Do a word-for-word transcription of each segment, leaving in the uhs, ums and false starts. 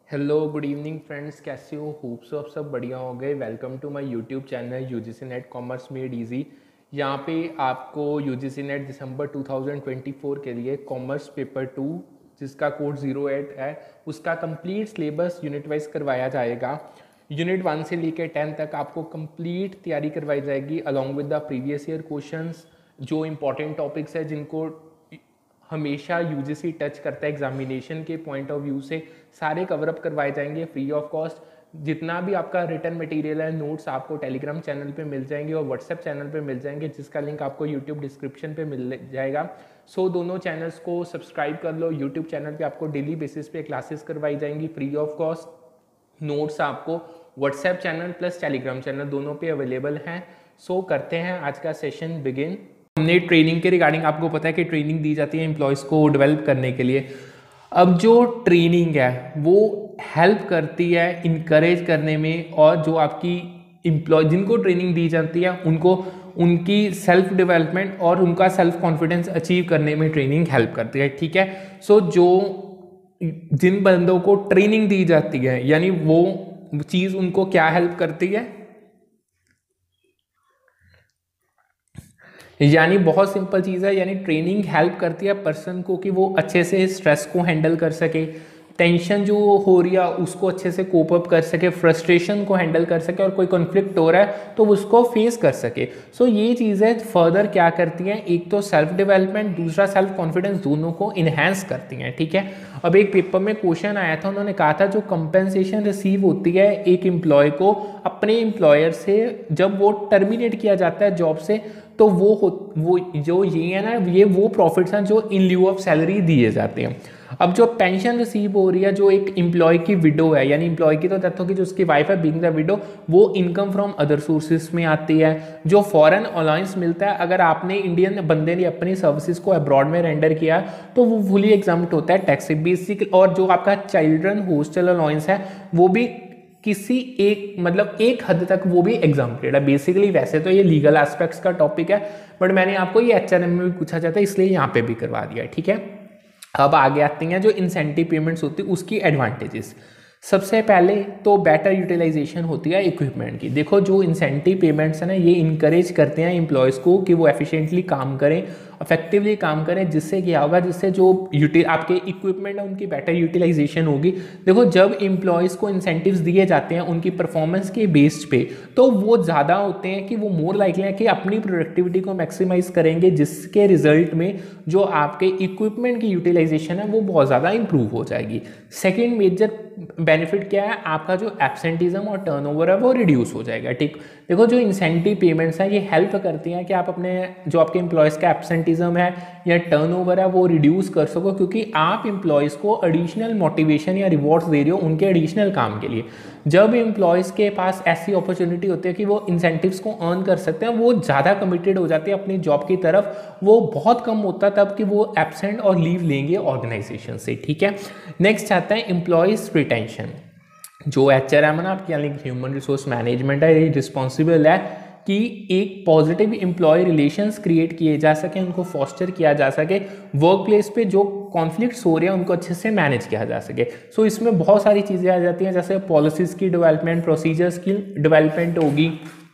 Hello good evening friends, कैसे हो? Hope so आप सब बढ़िया हो गए। Welcome to my YouTube channel UGC NET commerce made easy. यहाँ पे आपको यूजीसी नेट दिसंबर टू थाउजेंड ट्वेंटी फोर के लिए कॉमर्स पेपर टू, जिसका कोड जीरो एट है, उसका कंप्लीट सिलेबस यूनिट वाइज करवाया जाएगा। यूनिट वन से लेकर टेन तक आपको कंप्लीट तैयारी करवाई जाएगी along with the previous year questions. जो इंपॉर्टेंट टॉपिक्स है जिनको हमेशा यूजीसी टच करता है एग्जामिनेशन के पॉइंट ऑफ व्यू से, सारे कवर अप करवाए जाएंगे फ्री ऑफ कॉस्ट। जितना भी आपका रिटर्न मटेरियल है, नोट्स आपको टेलीग्राम चैनल पे मिल जाएंगे और व्हाट्सएप चैनल पे मिल जाएंगे, जिसका लिंक आपको यूट्यूब डिस्क्रिप्शन पे मिल जाएगा। सो दोनों चैनल्स को सब्सक्राइब कर लो। यूट्यूब चैनल पे आपको डेली बेसिस पे क्लासेस करवाई जाएंगी फ्री ऑफ कॉस्ट। नोट्स आपको WhatsApp channel plus Telegram channel दोनों पे अवेलेबल हैं। सो करते हैं आज का सेशन बिगिन। हमने ट्रेनिंग के रिगार्डिंग, आपको पता है कि ट्रेनिंग दी जाती है एम्प्लॉयज़ को डेवलप करने के लिए। अब जो ट्रेनिंग है वो हेल्प करती है इनकरेज करने में, और जो आपकी एम्प्लॉय जिनको ट्रेनिंग दी जाती है उनको उनकी सेल्फ डेवलपमेंट और उनका सेल्फ कॉन्फिडेंस अचीव करने में ट्रेनिंग हेल्प करती है। ठीक है, सो जो जिन बंदों को ट्रेनिंग दी जाती है, यानी वो चीज़ उनको क्या हेल्प करती है, यानी बहुत सिंपल चीज़ है। यानी ट्रेनिंग हेल्प करती है पर्सन को कि वो अच्छे से स्ट्रेस को हैंडल कर सके, टेंशन जो हो रही है उसको अच्छे से कोप अप कर सके, फ्रस्ट्रेशन को हैंडल कर सके, और कोई कॉन्फ्लिक्ट हो रहा है तो उसको फेस कर सके। सो so, ये चीज़ें फर्दर क्या करती हैं, एक तो सेल्फ डेवलपमेंट, दूसरा सेल्फ कॉन्फिडेंस, दोनों को इन्हेंस करती हैं। ठीक है, अब एक पेपर में क्वेश्चन आया था, उन्होंने कहा था जो कंपेंसेशन रिसीव होती है एक एम्प्लॉय को अपने एम्प्लॉयर से जब वो टर्मिनेट किया जाता है जॉब से, तो वो वो जो ये है ना, ये वो प्रॉफिट्स हैं जो इन ल्यू ऑफ सैलरी दिए जाते हैं। अब जो पेंशन रिसीव हो रही है, जो एक एम्प्लॉय की विडो है, यानी एम्प्लॉय की तो डेथ होगी, जो उसकी वाइफ है बीइंग द विडो, वो इनकम फ्रॉम अदर सोर्सेज में आती है। जो फॉरेन अलाउंस मिलता है, अगर आपने इंडियन बंदे ने अपनी सर्विसेज को अब्रॉड में रेंडर किया तो वो फुली एग्जाम्प्ट होता है टैक्स से बेसिक। और जो आपका चिल्ड्रन हॉस्टल अलाउंस है वो भी किसी एक मतलब एक हद तक वो भी एग्जाम्प्टेड है बेसिकली। वैसे तो ये लीगल एस्पेक्ट्स का टॉपिक है, बट मैंने आपको ये एचआरएम में भी पूछा जाता है इसलिए यहाँ पे भी करवा दिया। ठीक है, अब आगे आती हैं जो इंसेंटिव पेमेंट्स होती है उसकी एडवांटेजेस। सबसे पहले तो बेटर यूटिलाइजेशन होती है इक्विपमेंट की। देखो, जो इंसेंटिव पेमेंट्स है ना, ये इंकरेज करते हैं एम्प्लॉयज़ को कि वो एफिशिएंटली काम करें, इफेक्टिवली काम करें, जिससे क्या होगा, जिससे जो आपके इक्विपमेंट है उनकी बेटर यूटिलाइजेशन होगी। देखो, जब एम्प्लॉयज़ को इंसेंटिव्स दिए जाते हैं उनकी परफॉर्मेंस के बेस्ड पे, तो वो ज़्यादा होते हैं कि वो मोर लाइकली है कि अपनी प्रोडक्टिविटी को मैक्सिमाइज करेंगे, जिसके रिजल्ट में जो आपके इक्विपमेंट की यूटिलाइजेशन है वो बहुत ज़्यादा इंप्रूव हो जाएगी। सेकेंड मेजर बेनिफिट क्या है, आपका जो एब्सेंटिज्म और टर्नओवर है वो रिड्यूस हो जाएगा। ठीक, देखो, जो इंसेंटिव पेमेंट्स हैं ये हेल्प करती हैं कि आप अपने जो आपके एम्प्लॉयज़ का एब्सेंटिज्म है या टर्नओवर है वो रिड्यूस कर सको, क्योंकि आप एम्प्लॉयज़ को एडिशनल मोटिवेशन या रिवॉर्ड्स दे रहे हो उनके एडिशनल काम के लिए। जब एम्प्लॉयज़ के पास ऐसी अपॉर्चुनिटी होती है कि वो इंसेंटिव्स को अर्न कर सकते हैं, वो ज़्यादा कमिटेड हो जाते हैं अपनी जॉब की तरफ। वो बहुत कम होता है तब कि वो एब्सेंट और लीव लेंगे ऑर्गेनाइजेशन से। ठीक है, नेक्स्ट आता है एम्प्लॉयज़ रिटेंशन। जो एच आर एम है ना आपकी, यानी ह्यूमन रिसोर्स मैनेजमेंट है, ये रिस्पॉन्सिबल है कि एक पॉजिटिव एम्प्लॉय रिलेशंस क्रिएट किए जा सके, उनको फॉस्टर किया जा सके, वर्क प्लेस पे जो कॉन्फ्लिक्ट्स हो रहे हैं उनको अच्छे से मैनेज किया जा सके। सो so, इसमें बहुत सारी चीज़ें आ जाती हैं, जैसे पॉलिसीज़ की डेवलपमेंट, प्रोसीजर्स की डेवलपमेंट होगी,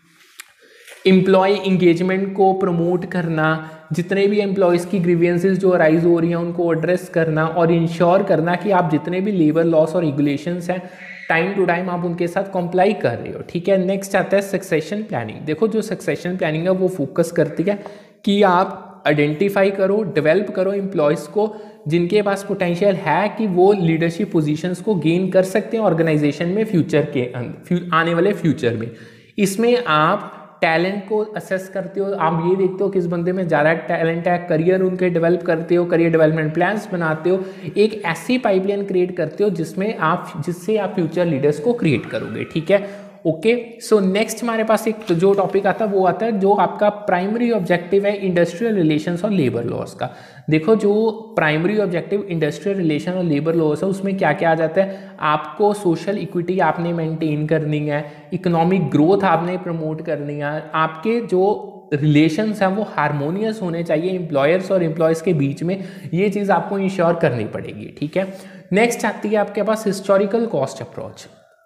एम्प्लॉय इंगेजमेंट को प्रमोट करना, जितने भी एम्प्लॉयज़ की ग्रीवियंसेस जो अराइज हो रही हैं उनको एड्रेस करना, और इंश्योर करना कि आप जितने भी लेबर लॉस और रेगुलेशंस हैं टाइम टू टाइम आप उनके साथ कंप्लाई कर रहे हो। ठीक है, नेक्स्ट आता है सक्सेशन प्लानिंग। देखो, जो सक्सेशन प्लानिंग है वो फोकस करती है कि आप आइडेंटिफाई करो, डेवलप करो एम्प्लॉयज़ को जिनके पास पोटेंशियल है कि वो लीडरशिप पोजीशंस को गेन कर सकते हैं ऑर्गेनाइजेशन में फ्यूचर के आने वाले फ्यूचर में। इसमें आप टैलेंट को असेस करते हो, आप ये देखते हो किस बंदे में ज़्यादा टैलेंट है, करियर उनके डेवलप करते हो, करियर डेवलपमेंट प्लान्स बनाते हो, एक ऐसी पाइपलाइन क्रिएट करते हो जिसमें आप जिससे आप फ्यूचर लीडर्स को क्रिएट करोगे। ठीक है, ओके। सो नेक्स्ट हमारे पास एक जो टॉपिक आता है वो आता है जो आपका प्राइमरी ऑब्जेक्टिव है इंडस्ट्रियल रिलेशंस और लेबर लॉस का। देखो, जो प्राइमरी ऑब्जेक्टिव इंडस्ट्रियल रिलेशन और लेबर लॉस है उसमें क्या क्या आ जाता है, आपको सोशल इक्विटी आपने मेंटेन करनी है, इकोनॉमिक ग्रोथ आपने प्रमोट करनी है, आपके जो रिलेशंस हैं वो हारमोनियस होने चाहिए एम्प्लॉयर्स और एम्प्लॉयज़ के बीच में, ये चीज़ आपको इंश्योर करनी पड़ेगी, ठीक है। नेक्स्ट आती है आपके पास हिस्टोरिकल कॉस्ट अप्रोच।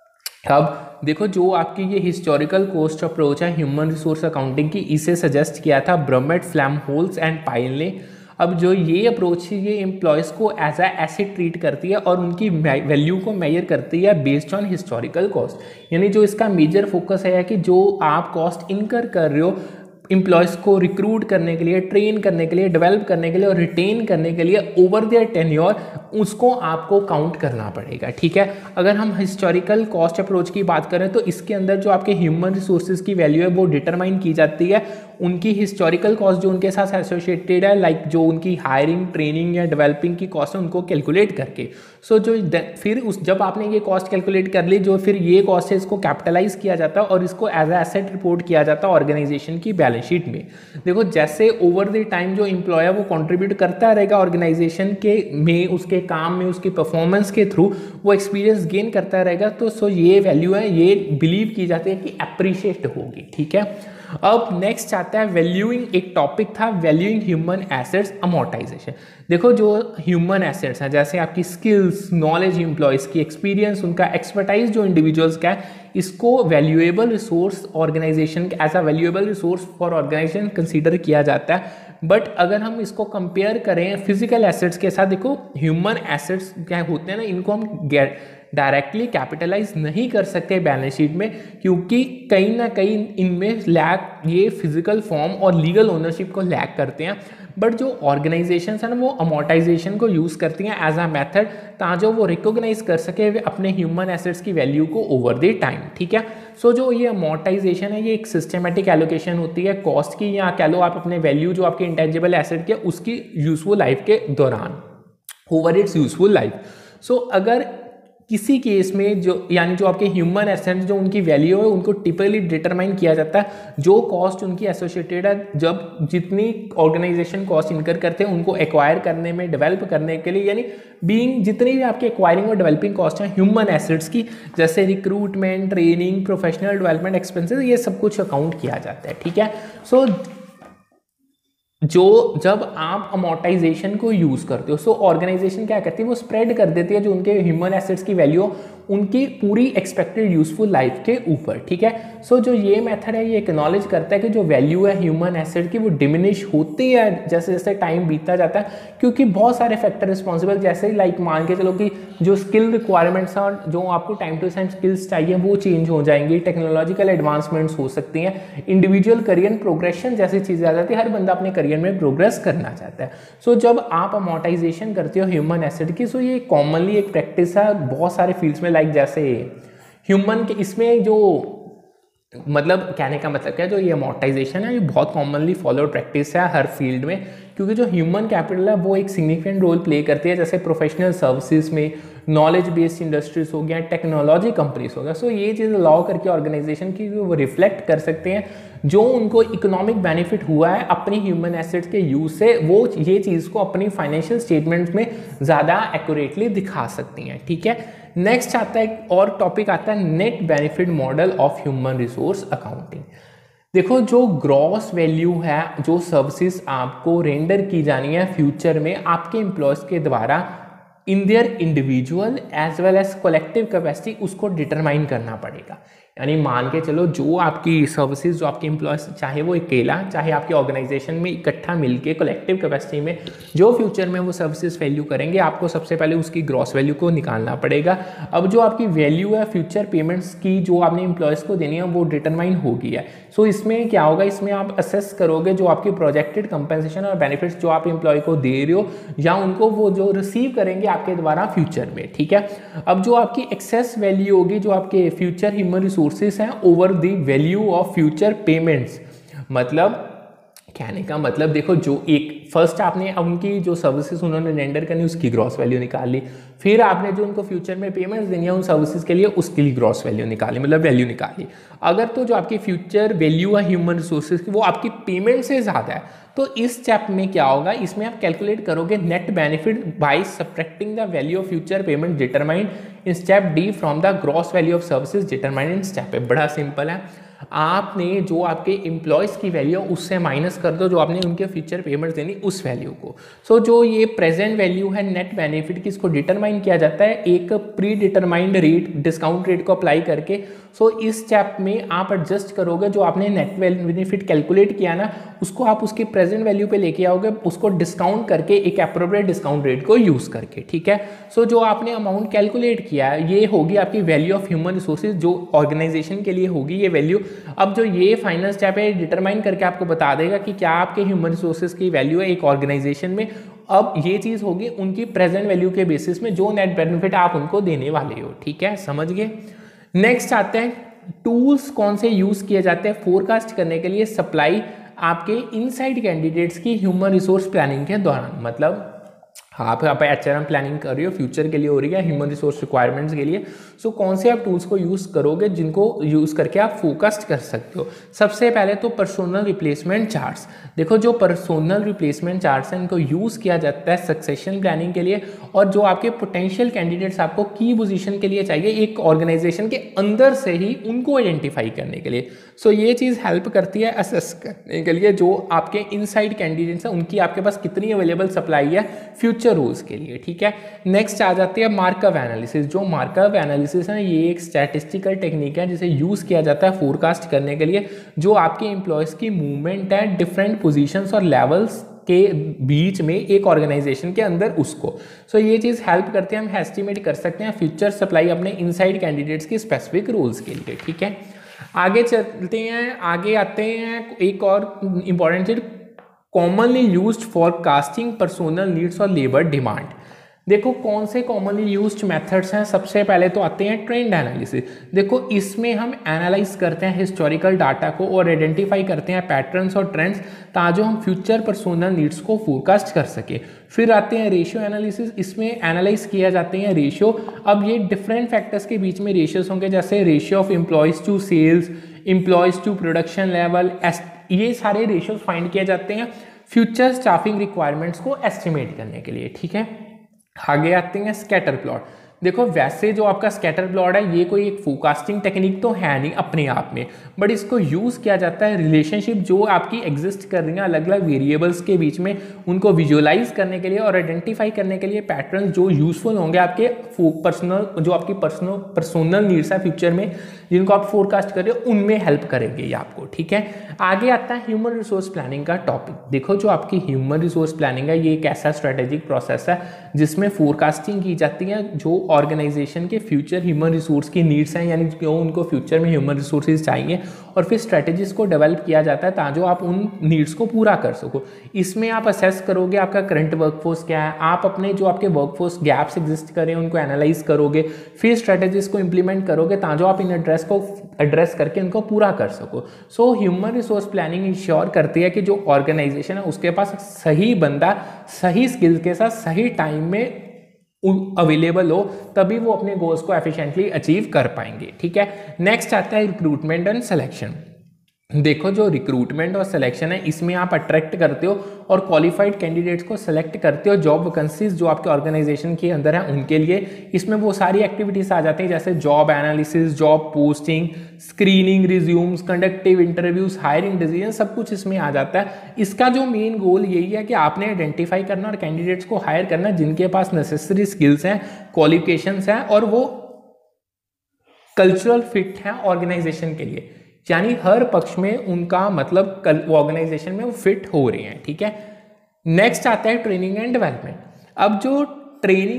अब देखो जो आपकी ये हिस्टोरिकल कॉस्ट अप्रोच है ह्यूमन रिसोर्स अकाउंटिंग की, इसे सजेस्ट किया था ब्रमेट, फ्लैमहोल्स एंड पायल ने। अब जो ये अप्रोच है ये एम्प्लॉयज़ को एज अ एसेट ट्रीट करती है और उनकी वैल्यू को मेजर करती है बेस्ड ऑन हिस्टोरिकल कॉस्ट। यानी जो इसका मेजर फोकस है कि जो आप कॉस्ट इनकर कर रहे हो एम्प्लॉयज़ को रिक्रूट करने के लिए, ट्रेन करने के लिए, डेवलप करने के लिए और रिटेन करने के लिए ओवर देयर टेन्योर, उसको आपको काउंट करना पड़ेगा, ठीक है। अगर हम हिस्टोरिकल कॉस्ट अप्रोच की बात करें तो इसके अंदर जो आपके ह्यूमन रिसोर्सेज की वैल्यू है वो डिटरमाइन की जाती है उनकी हिस्टोरिकल कॉस्ट जो उनके साथ एसोसिएटेड है, लाइक जो उनकी हायरिंग, ट्रेनिंग या डेवलपिंग की कॉस्ट है उनको कैलकुलेट करके। सो so, जो फिर उस जब आपने ये कॉस्ट कैलकुलेट कर ली, जो फिर ये कॉस्ट है इसको कैपिटलाइज किया जाता है और इसको एज ए एसेट रिपोर्ट किया जाता है ऑर्गेनाइजेशन की बैलेंस शीट में। देखो जैसे ओवर द टाइम जो एम्प्लॉय वो कंट्रीब्यूट करता रहेगा ऑर्गेनाइजेशन के में, उसके काम में, उसकी परफॉर्मेंस के थ्रू वो एक्सपीरियंस गेन करता रहेगा, तो सो ये वैल्यू है, ये बिलीव की जाती है कि अप्रिशिएट होगी, ठीक है। अब नेक्स्ट आता है वैल्यूइंग, एक टॉपिक था वैल्यूइंग ह्यूमन एसेट्स अमोर्टाइजेशन। देखो जो ह्यूमन एसेट्स हैं जैसे आपकी स्किल्स, नॉलेज, एम्प्लॉयज़ की एक्सपीरियंस, उनका एक्सपर्टाइज जो इंडिविजुअल्स का है, इसको valuable resource organisation as a valuable resource for organisation consider किया जाता है। बट अगर हम इसको कंपेयर करें फिजिकल एसेट्स के साथ, देखो ह्यूमन एसेट्स क्या होते हैं ना, इनको हम डायरेक्टली कैपिटलाइज नहीं कर सकते बैलेंस शीट में, क्योंकि कहीं ना कहीं इनमें लैक ये फिजिकल फॉर्म और लीगल ओनरशिप को लैक करते हैं। बट जो ऑर्गेनाइजेशंस हैं ना वो अमोर्टाइजेशन को यूज़ करती हैं एज अ मेथड, ताकि वो रिकॉग्नाइज कर सके अपने ह्यूमन एसेट्स की वैल्यू को ओवर द टाइम, ठीक है। सो so, जो ये अमोर्टाइजेशन है ये एक सिस्टमेटिक एलोकेशन होती है कॉस्ट की, या कह लो आप अपने वैल्यू जो आपके इंटेंजिबल एसेट के उसकी यूजफुल लाइफ के दौरान, over its useful life. So अगर किसी केस में जो यानी जो आपके ह्यूमन एसेट्स जो उनकी वैल्यू है उनको टिपिकली डिटरमाइन किया जाता है जो कॉस्ट उनकी एसोसिएटेड है, जब जितनी ऑर्गेनाइजेशन कॉस्ट इनकर करते हैं उनको एक्वायर करने में, डेवलप करने के लिए, यानी बीइंग जितनी भी आपकी एक्वायरिंग और डेवलपिंग कॉस्ट हैं ह्यूमन एसेट्स की, जैसे recruitment, training, professional development expenses, ये सब कुछ अकाउंट किया जाता है, ठीक है। सो so, जो जब आप अमोर्टाइजेशन को यूज़ करते हो, सो ऑर्गेनाइजेशन क्या करती है वो स्प्रेड कर देती है जो उनके ह्यूमन एसेट्स की वैल्यू उनकी पूरी एक्सपेक्टेड यूजफुल लाइफ के ऊपर, ठीक है। सो so, जो ये मेथड है ये एक्नॉलेज करता है कि जो वैल्यू है ह्यूमन एसेट की वो डिमिनिश होती है जैसे जैसे टाइम बीतता जाता है, क्योंकि बहुत सारे फैक्टर रिस्पॉन्सिबल, जैसे लाइक मान के चलो कि जो स्किल रिक्वायरमेंट्स और जो आपको टाइम टू टाइम स्किल्स चाहिए वो चेंज हो जाएंगी, टेक्नोलॉजिकल एडवांसमेंट्स हो सकती हैं, इंडिविजुअल करियर प्रोग्रेशन जैसी चीज़ें आ जाती है, हर बंदा अपने करियर में प्रोग्रेस करना चाहता है। सो so, जब आप अमोर्टाइजेशन करते हो ह्यूमन एसेट की, सो so ये कॉमनली एक प्रैक्टिस है बहुत सारे फील्ड्स में, लाइक जैसे ह्यूमन के इसमें जो मतलब कहने का मतलब क्या है, जो ये अमोर्टाइजेशन है ये बहुत कॉमनली फॉलोड प्रैक्टिस है हर फील्ड में, क्योंकि जो ह्यूमन कैपिटल है वो एक सिग्निफिकेंट रोल प्ले करती है, जैसे प्रोफेशनल सर्विसेज में, नॉलेज बेस्ड इंडस्ट्रीज हो गया, टेक्नोलॉजी कंपनीज हो गया। सो ये चीज़ अलाउ करके ऑर्गेनाइजेशन की वो रिफ्लेक्ट कर सकते हैं जो उनको इकोनॉमिक बेनिफिट हुआ है अपनी ह्यूमन एसेट्स के यूज से, वो ये चीज़ को अपनी फाइनेंशियल स्टेटमेंट्स में ज़्यादा एक्यूरेटली दिखा सकती हैं, ठीक है। नेक्स्ट आता है और टॉपिक आता है net benefit model of human resource accounting. देखो जो ग्रॉस वैल्यू है जो सर्विसेज आपको रेंडर की जानी है फ्यूचर में आपके एम्प्लॉयज के द्वारा in their individual as well as collective capacity, उसको डिटरमाइन करना पड़ेगा। यानी मान के चलो जो आपकी सर्विसेज जो आपके एम्प्लॉयज, चाहे वो अकेला चाहे आपकी ऑर्गेनाइजेशन में इकट्ठा मिलके कलेक्टिव कैपेसिटी में जो फ्यूचर में वो सर्विसेज वैल्यू करेंगे, आपको सबसे पहले उसकी ग्रॉस वैल्यू को निकालना पड़ेगा। अब जो आपकी वैल्यू है फ्यूचर पेमेंट्स की जो आपने एम्प्लॉयज को देनी है वो डिटरमाइन होगी है। सो so, इसमें क्या होगा, इसमें आप असेस करोगे जो आपकी प्रोजेक्टेड कंपेंसेशन और बेनिफिट्स जो आप एम्प्लॉय को दे रहे हो या उनको वो जो रिसीव करेंगे आपके द्वारा फ्यूचर में, ठीक है। अब जो आपकी एक्सेस वैल्यू होगी जो आपके फ्यूचर ह्यूमन रिसोर्सेज हैं over the value of future payments, मतलब कहने का मतलब देखो जो एक फर्स्ट आपने उनकी जो सर्विसेज उन्होंने रेंडर करनी उसकी ग्रॉस वैल्यू निकाल ली, फिर आपने जो उनको फ्यूचर में पेमेंट्स देनी है उन सर्विसेज के लिए उसके लिए ग्रॉस वैल्यू निकाली, मतलब वैल्यू निकाली। अगर तो जो आपकी फ्यूचर वैल्यू है ह्यूमन रिसोर्सेज की वो आपकी पेमेंट से ज़्यादा है, तो इस स्टेप में क्या होगा, इसमें आप कैलकुलेट करोगे net benefit by subtracting the value of future payment determined in step D from the gross value of services determined in step A. बड़ा सिंपल है। आपने जो आपके एम्प्लॉयज़ की वैल्यू है उससे माइनस कर दो जो आपने उनके फ्यूचर पेमेंट्स देनी उस वैल्यू को। सो so, जो ये प्रेजेंट वैल्यू है नेट बेनिफिट की, इसको डिटरमाइन किया जाता है एक predetermined rate, discount rate को अप्लाई करके। सो so, इस स्टेप में आप एडजस्ट करोगे जो आपने नेट बेनिफिट कैलकुलेट किया ना, उसको आप उसकी प्रेजेंट वैल्यू पे लेके आओगे, उसको डिस्काउंट करके एक एप्रोप्रिएट डिस्काउंट रेट को यूज़ करके, ठीक है। सो so, जो आपने अमाउंट कैलकुलेट किया है ये होगी आपकी वैल्यू ऑफ ह्यूमन रिसोर्सेज जो ऑर्गेनाइजेशन के लिए होगी ये वैल्यू। अब जो ये फाइनल स्टेप है डिटरमाइन करके आपको बता देगा कि क्या आपके ह्यूमन रिसोर्सेज की वैल्यू है एक ऑर्गेनाइजेशन में। अब ये चीज़ होगी उनकी प्रेजेंट वैल्यू के बेसिस में जो नेट बेनिफिट आप उनको देने वाले हो, ठीक है, समझ गए। नेक्स्ट आते हैं टूल्स कौन से यूज़ किए जाते हैं फोरकास्ट करने के लिए सप्लाई आपके इनसाइड कैंडिडेट्स की ह्यूमन रिसोर्स प्लानिंग के दौरान। मतलब आप आप एच आर एम प्लानिंग कर रही हो, फ्यूचर के लिए हो रही है, ह्यूमन रिसोर्स रिक्वायरमेंट्स के लिए। सो so, कौन से आप टूल्स को यूज़ करोगे जिनको यूज़ करके आप फोकस्ड कर सकते हो। सबसे पहले तो पर्सोनल रिप्लेसमेंट चार्ट्स। देखो जो पर्सोनल रिप्लेसमेंट चार्ट्स हैं इनको यूज़ किया जाता है सक्सेशन प्लानिंग के लिए, और जो आपके पोटेंशियल कैंडिडेट्स आपको की पोजीशन के लिए चाहिए एक ऑर्गेनाइजेशन के अंदर से ही उनको आइडेंटिफाई करने के लिए। सो so, ये चीज़ हेल्प करती है असेस करने के लिए जो आपके इनसाइड कैंडिडेट्स हैं उनकी आपके पास कितनी अवेलेबल सप्लाई है फ्यूचर रोल्स के लिए, ठीक है। नेक्स्ट आ जाती है मार्कअप एनालिसिस। जो मार्कअप एनालिसिस है ये एक स्टैटिस्टिकल टेक्निक है जिसे यूज़ किया जाता है फोरकास्ट करने के लिए जो आपके एम्प्लॉयज़ की मूवमेंट है डिफरेंट पोजीशंस और लेवल्स के बीच में एक ऑर्गेनाइजेशन के अंदर उसको। सो so, ये चीज़ हेल्प करती है, हम एस्टिमेट कर सकते हैं फ्यूचर सप्लाई अपने इनसाइड कैंडिडेट्स की स्पेसिफिक रोल्स के लिए, ठीक है। आगे चलते हैं, आगे आते हैं एक और इम्पॉर्टेंट चीज commonly used for casting personnel needs और लेबर डिमांड। देखो कौन से कॉमनली यूज्ड मेथड्स हैं। सबसे पहले तो आते हैं ट्रेंड एनालिसिस। देखो इसमें हम एनालाइज करते हैं हिस्टोरिकल डाटा को और आइडेंटिफाई करते हैं पैटर्न्स और ट्रेंड्स ताकि हम फ्यूचर पर्सोनल नीड्स को फोरकास्ट कर सके। फिर आते हैं रेशियो एनालिसिस। इसमें एनालाइज किया जाते हैं रेशियो। अब ये डिफरेंट फैक्टर्स के बीच में रेशियोज होंगे जैसे ratio of employees to sales, employees to production level, ये सारे रेशियोज फाइंड किए जाते हैं फ्यूचर स्टाफिंग रिक्वायरमेंट्स को एस्टिमेट करने के लिए, ठीक है। आगे आते हैं स्कैटर प्लॉट। देखो वैसे जो आपका स्कैटर प्लॉट है ये कोई एक फोरकास्टिंग टेक्निक तो है नहीं अपने आप में, बट इसको यूज़ किया जाता है रिलेशनशिप जो आपकी एग्जिस्ट कर रही हैं अलग अलग वेरिएबल्स के बीच में उनको विजुअलाइज करने के लिए और आइडेंटिफाई करने के लिए पैटर्न्स जो यूजफुल होंगे आपके पर्सनल जो आपकी पर्सनल पर्सनल नीड्स है फ्यूचर में जिनको आप फोरकास्ट कर रहे हो उनमें हेल्प करेंगे ये आपको, ठीक है। आगे आता है ह्यूमन रिसोर्स प्लानिंग का टॉपिक। देखो जो आपकी ह्यूमन रिसोर्स प्लानिंग है ये एक ऐसा स्ट्रेटेजिक प्रोसेस है जिसमें फोरकास्टिंग की जाती है जो ऑर्गेनाइजेशन के फ्यूचर ह्यूमन रिसोर्स की नीड्स हैं, यानी क्यों उनको फ्यूचर में ह्यूमन रिसोर्सेज चाहिए, और फिर स्ट्रेटेजीज को डेवलप किया जाता है ताकि आप उन नीड्स को पूरा कर सको। इसमें आप असेस करोगे आपका करंट वर्कफोर्स क्या है, आप अपने जो आपके वर्कफोर्स गैप्स एग्जिस्ट करें उनको एनालाइज करोगे, फिर स्ट्रेटेजीज को इंप्लीमेंट करोगे ताकि आप इन एड्रेस को एड्रेस करके उनको पूरा कर सको। So human resource planning ensure करती है कि जो ऑर्गेनाइजेशन है उसके पास सही बंदा सही स्किल्स के साथ सही टाइम में अवेलेबल हो, तभी वो अपने गोल्स को एफिशिएंटली अचीव कर पाएंगे, ठीक है। नेक्स्ट आता है रिक्रूटमेंट एंड सिलेक्शन। देखो जो रिक्रूटमेंट और सिलेक्शन है इसमें आप अट्रैक्ट करते हो और क्वालिफाइड कैंडिडेट्स को सिलेक्ट करते हो जॉब वैकेंसीज जो आपके ऑर्गेनाइजेशन के अंदर है उनके लिए। इसमें वो सारी एक्टिविटीज आ जाती हैं जैसे job analysis, job posting, screening, resumes, conducting interviews, hiring decision, सब कुछ इसमें आ जाता है। इसका जो मेन गोल यही है कि आपने आइडेंटिफाई करना और कैंडिडेट्स को हायर करना जिनके पास नेसेसरी स्किल्स हैं, क्वालिफिकेशंस हैं और वो कल्चरल फिट हैं ऑर्गेनाइजेशन के लिए, यानी हर पक्ष में उनका मतलब ऑर्गेनाइजेशन में वो फिट हो रहे हैं, ठीक है। नेक्स्ट आता है ट्रेनिंग एंड डेवलपमेंट। अब जो ट्रेनिंग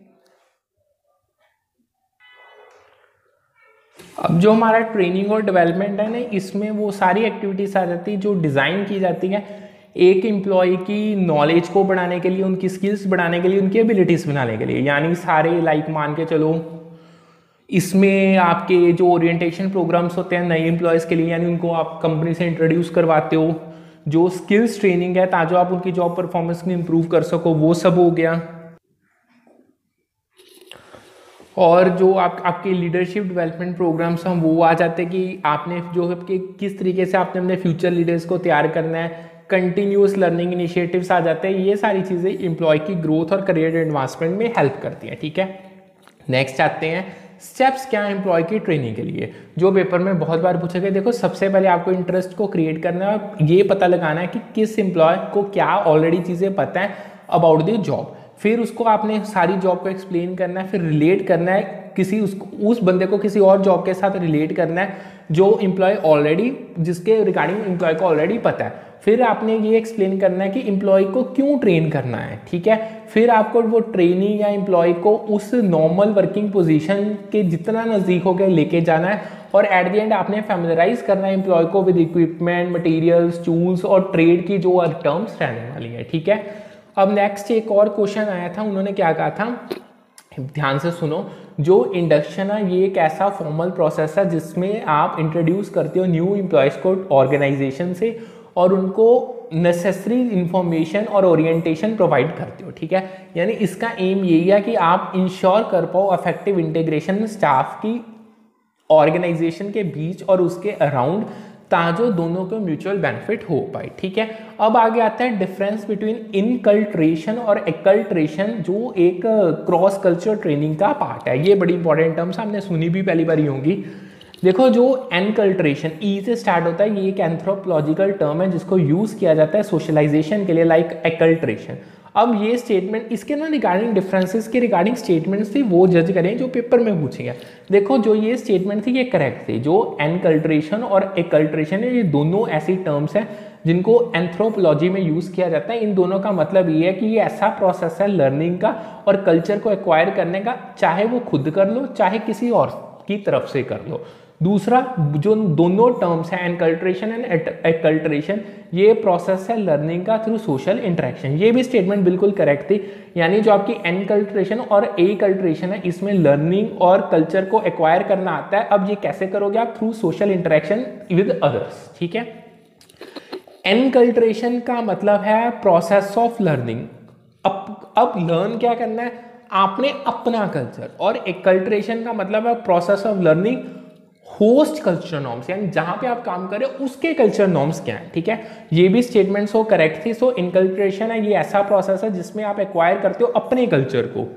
अब जो हमारा ट्रेनिंग और डेवलपमेंट है ना इसमें वो सारी एक्टिविटीज आ जाती है जो डिज़ाइन की जाती है एक एम्प्लॉय की नॉलेज को बढ़ाने के लिए, उनकी स्किल्स बढ़ाने के लिए, उनकी एबिलिटीज़ बनाने के लिए। यानी सारे लाइक मान के चलो इसमें आपके जो ओरिएंटेशन प्रोग्राम्स होते हैं नए एम्प्लॉयज़ के लिए, यानी उनको आप कंपनी से इंट्रोड्यूस करवाते हो, जो स्किल्स ट्रेनिंग है ताकि आप उनकी जॉब परफॉर्मेंस को इम्प्रूव कर सको, वो सब हो गया। और जो आप आपके लीडरशिप डेवलपमेंट प्रोग्राम्स हैं वो आ जाते हैं कि आपने जो आपके किस तरीके से आपने अपने फ्यूचर लीडर्स को तैयार करना है। कंटिन्यूस लर्निंग इनिशिएटिव्स आ जाते हैं। ये सारी चीज़ें एम्प्लॉय की ग्रोथ और करियर एडवांसमेंट में हेल्प करती हैं, ठीक है। नेक्स्ट आते हैं स्टेप्स क्या है एम्प्लॉय की ट्रेनिंग के लिए, जो पेपर में बहुत बार पूछे गए। देखो सबसे पहले आपको इंटरेस्ट को क्रिएट करना है, ये पता लगाना है कि किस एम्प्लॉय को क्या ऑलरेडी चीज़ें पता है अबाउट द जॉब। फिर उसको आपने सारी जॉब को एक्सप्लेन करना है, फिर रिलेट करना है किसी उसको उस बंदे को किसी और जॉब के साथ रिलेट करना है जो एम्प्लॉय ऑलरेडी जिसके रिगार्डिंग एम्प्लॉय को ऑलरेडी पता है। फिर आपने ये एक्सप्लेन करना है कि एम्प्लॉय को क्यों ट्रेन करना है, ठीक है। फिर आपको वो ट्रेनी या एम्प्लॉय को उस नॉर्मल वर्किंग पोजीशन के जितना नज़दीक हो गया लेके जाना है, और एट द एंड आपने फैमिलराइज करना है एम्प्लॉय को विद इक्विपमेंट, मटेरियल्स, टूल्स और ट्रेड की जो टर्म्स रहने वाली है, ठीक है। अब नेक्स्ट एक और क्वेश्चन आया था, उन्होंने क्या कहा था, ध्यान से सुनो। जो इंडक्शन है ये एक ऐसा फॉर्मल प्रोसेस है जिसमें आप इंट्रोड्यूस करते हो न्यू एम्प्लॉयज़ को ऑर्गेनाइजेशन से और उनको नेसेसरी इंफॉर्मेशन और ओरिएंटेशन प्रोवाइड करते हो, ठीक है। यानी इसका एम यही है कि आप इंश्योर कर पाओ इफेक्टिव इंटीग्रेशन स्टाफ की ऑर्गेनाइजेशन के बीच और उसके अराउंड, ताजो दोनों को म्यूचुअल बेनिफिट हो पाए, ठीक है। अब आगे आता है डिफरेंस बिटवीन इनकल्ट्रेशन और एक्कल्ट्रेशन, जो एक क्रॉस कल्चर ट्रेनिंग का पार्ट है। ये बड़ी इंपॉर्टेंट टर्म्स आपने सुनी भी पहली बार ही होंगी। देखो जो एनकल्ट्रेशन ई से स्टार्ट होता है, ये एक एंथ्रोपोलॉजिकल टर्म है जिसको यूज किया जाता है सोशलाइजेशन के लिए, लाइक एक्कल्ट्रेशन। अब ये स्टेटमेंट इसके ना रिगार्डिंग डिफरेंसेस के रिगार्डिंग स्टेटमेंट्स थी, वो जज करें जो पेपर में पूछेंगे। देखो जो ये स्टेटमेंट थी ये करेक्ट थी। जो एनकल्ट्रेशन और एक्कल्ट्रेशन है ये दोनों ऐसी टर्म्स हैं जिनको एंथ्रोपोलॉजी में यूज किया जाता है। इन दोनों का मतलब ये है कि ये ऐसा प्रोसेस है लर्निंग का और कल्चर को एक्वायर करने का, चाहे वो खुद कर लो चाहे किसी और की तरफ से कर लो। दूसरा जो दोनों टर्म्स हैं एनकल्ट्रेशन एंड एक्कल्ट्रेशन, ये प्रोसेस है लर्निंग का थ्रू सोशल इंटरेक्शन। ये भी स्टेटमेंट बिल्कुल करेक्ट थी। यानी जो आपकी एनकल्ट्रेशन और एक्कल्ट्रेशन है इसमें लर्निंग और कल्चर को एक्वायर करना आता है। अब ये कैसे करोगे आप, through social interaction with others, ठीक है। एनकल्ट्रेशन का मतलब है प्रोसेस ऑफ लर्निंग। अब अब लर्न क्या करना है आपने अपना कल्चर, और एक्कल्ट्रेशन का मतलब है process of learning host culture norms, यानी जहां पे आप काम कर रहे हो उसके कल्चर नॉर्म्स क्या है, ठीक है। ये भी स्टेटमेंट सो करेक्ट थी। सो इनकल्ट्रेशन है ये ऐसा प्रोसेस है जिसमें आप एक्वायर करते हो अपने कल्चर को,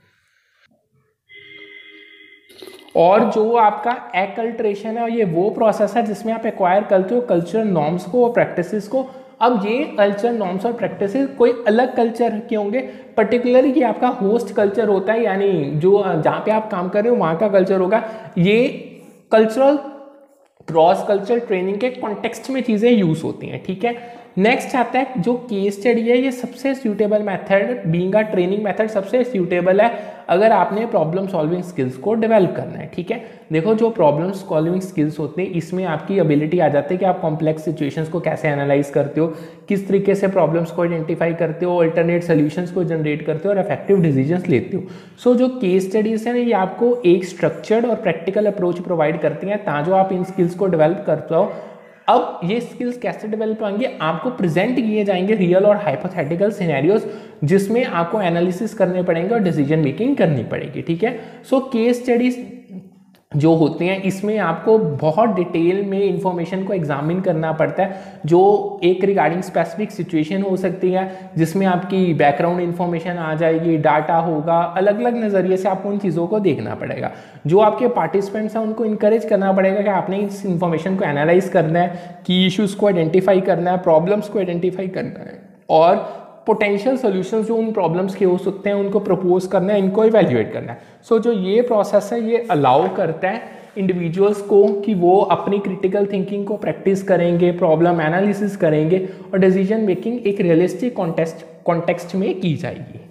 और जो आपका एक्कल्ट्रेशन है ये वो प्रोसेस है जिसमें आप एक्वायर करते हो कल्चर नॉर्म्स को और प्रैक्टिसेस को। अब ये कल्चर नॉर्म्स और प्रैक्टिसेस कोई अलग कल्चर के होंगे, पर्टिकुलरली ये आपका होस्ट कल्चर होता है, यानी जो जहाँ पे आप काम कर रहे हो वहाँ का कल्चर होगा। ये कल्चरल क्रॉस कल्चर ट्रेनिंग के कॉन्टेक्स्ट में चीज़ें यूज होती हैं, ठीक है। नेक्स्ट आता है जो केस स्टडी है, ये सबसे suitable method being a training method सबसे सूटेबल है अगर आपने प्रॉब्लम सॉल्विंग स्किल्स को डेवलप करना है, ठीक है। देखो जो प्रॉब्लम सॉल्विंग स्किल्स होते हैं इसमें आपकी एबिलिटी आ जाती है कि आप कॉम्प्लेक्स सिचुएशंस को कैसे एनालाइज करते हो, किस तरीके से प्रॉब्लम्स को आइडेंटिफाई करते हो, अल्टरनेट सॉल्यूशंस को जनरेट करते हो और इफेक्टिव डिसीजंस लेते हो। सो so, जो केस स्टडीज हैं ये आपको एक स्ट्रक्चर्ड और प्रैक्टिकल अप्रोच प्रोवाइड करती हैं ताकि आप इन स्किल्स को डेवलप करते हो। अब ये स्किल्स कैसे डेवलप होंगे, आपको प्रेजेंट किए जाएंगे रियल और हाइपोथेटिकल सिनेरियोज जिसमें आपको एनालिसिस करने पड़ेंगे और डिसीजन मेकिंग करनी पड़ेगी, ठीक है। सो केस स्टडीज जो होते हैं इसमें आपको बहुत डिटेल में इंफॉर्मेशन को एग्जामिन करना पड़ता है, जो एक रिगार्डिंग स्पेसिफिक सिचुएशन हो सकती है जिसमें आपकी बैकग्राउंड इंफॉर्मेशन आ जाएगी, डाटा होगा, अलग अलग नज़रिए से आपको उन चीज़ों को देखना पड़ेगा। जो आपके पार्टिसिपेंट्स हैं उनको इनकरेज करना पड़ेगा कि आपने इस इंफॉर्मेशन को एनालाइज करना है, की इश्यूज़ को आइडेंटिफाई करना है, प्रॉब्लम्स को आइडेंटिफाई करना है और पोटेंशियल सॉल्यूशंस जो उन प्रॉब्लम्स के हो सकते हैं उनको प्रपोज करना है, इनको इवैल्यूएट करना है। सो so, जो ये प्रोसेस है ये अलाउ करता है इंडिविजुअल्स को कि वो अपनी क्रिटिकल थिंकिंग को प्रैक्टिस करेंगे, प्रॉब्लम एनालिसिस करेंगे और डिसीजन मेकिंग एक रियलिस्टिक कॉन्टेक्स्ट कॉन्टेक्स्ट में की जाएगी।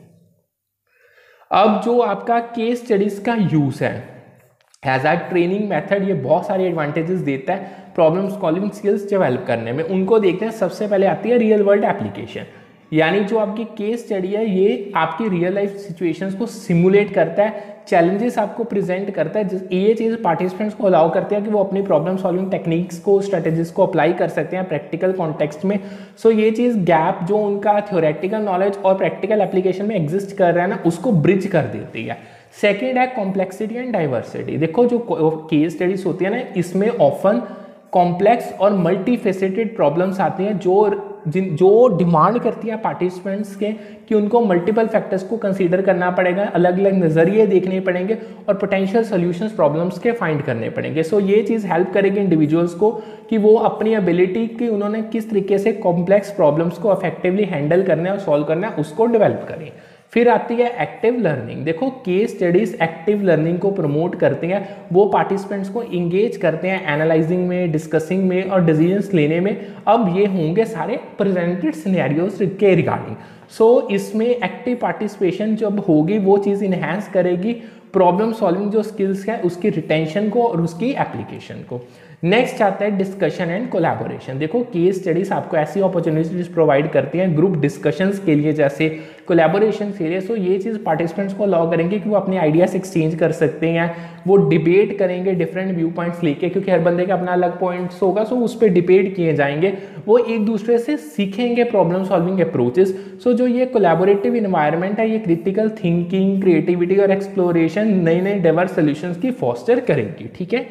अब जो आपका केस स्टडीज का यूज है एज आ ट्रेनिंग मेथड, ये बहुत सारे एडवांटेजेस देता है प्रॉब्लम सॉल्विंग स्किल्स डेवलप करने में। उनको देखते हैं। सबसे पहले आती है रियल वर्ल्ड एप्लीकेशन, यानी जो आपकी केस स्टडी है ये आपकी रियल लाइफ सिचुएशंस को सिमुलेट करता है, चैलेंजेस आपको प्रेजेंट करता है। ये चीज़ पार्टिसिपेंट्स को अलाउ करते हैं कि वो अपनी प्रॉब्लम सॉल्विंग टेक्निक्स को, स्ट्रेटेजीज को अप्लाई कर सकते हैं प्रैक्टिकल कॉन्टेक्स्ट में। सो so, ये चीज़ गैप जो उनका थ्योरेटिकल नॉलेज और प्रैक्टिकल एप्लीकेशन में एग्जिस्ट कर रहा है ना, उसको ब्रिज कर देती है। सेकेंड है कॉम्प्लेक्सिटी एंड डाइवर्सिटी। देखो जो केस स्टडीज होती है ना, इसमें ऑफन कॉम्प्लेक्स और मल्टी फेसेटेड प्रॉब्लम्स आती हैं जो जिन जो डिमांड करती है पार्टिसिपेंट्स के कि उनको मल्टीपल फैक्टर्स को कंसीडर करना पड़ेगा, अलग अलग नज़रिए देखने पड़ेंगे और पोटेंशियल सॉल्यूशंस प्रॉब्लम्स के फाइंड करने पड़ेंगे। सो so, ये चीज़ हेल्प करेगी इंडिविजुअल्स को कि वो अपनी एबिलिटी की उन्होंने किस तरीके से कॉम्प्लेक्स प्रॉब्लम्स को इफेक्टिवली हैंडल करना है और सॉल्व करना है उसको डेवलप करें। फिर आती है एक्टिव लर्निंग। देखो केस स्टडीज एक्टिव लर्निंग को प्रमोट करते हैं, वो पार्टिसिपेंट्स को इंगेज करते हैं एनालाइजिंग में, डिस्कसिंग में और डिसीजंस लेने में। अब ये होंगे सारे प्रेजेंटेड सिनेरियोज के रिगार्डिंग। सो so, इसमें एक्टिव पार्टिसिपेशन जब होगी वो चीज़ इन्हेंस करेगी प्रॉब्लम सॉल्विंग जो स्किल्स है उसकी रिटेंशन को और उसकी एप्लीकेशन को। नेक्स्ट आता है डिस्कशन एंड कोलैबोरेशन। देखो केस स्टडीज आपको ऐसी अपॉर्चुनिटीज प्रोवाइड करती हैं ग्रुप डिस्कशंस के लिए, जैसे कोलैबोरेशन के लिए। सो ये चीज़ पार्टिसिपेंट्स को अलाउ करेंगे कि वो अपने आइडियाज एक्सचेंज कर सकते हैं, वो डिबेट करेंगे डिफरेंट व्यू पॉइंट्स लेके, क्योंकि हर बंदे का अपना अलग पॉइंट्स होगा। सो उस पर डिबेट किए जाएंगे, वो एक दूसरे से सीखेंगे प्रॉब्लम सॉल्विंग अप्रोचेस। सो जो ये कोलैबोरेटिव इन्वायरमेंट है ये क्रिटिकल थिंकिंग, क्रिएटिविटी और एक्सप्लोरेशन, नए नए डाइवर्स सॉल्यूशंस की फॉस्टर करेगी। ठीक है,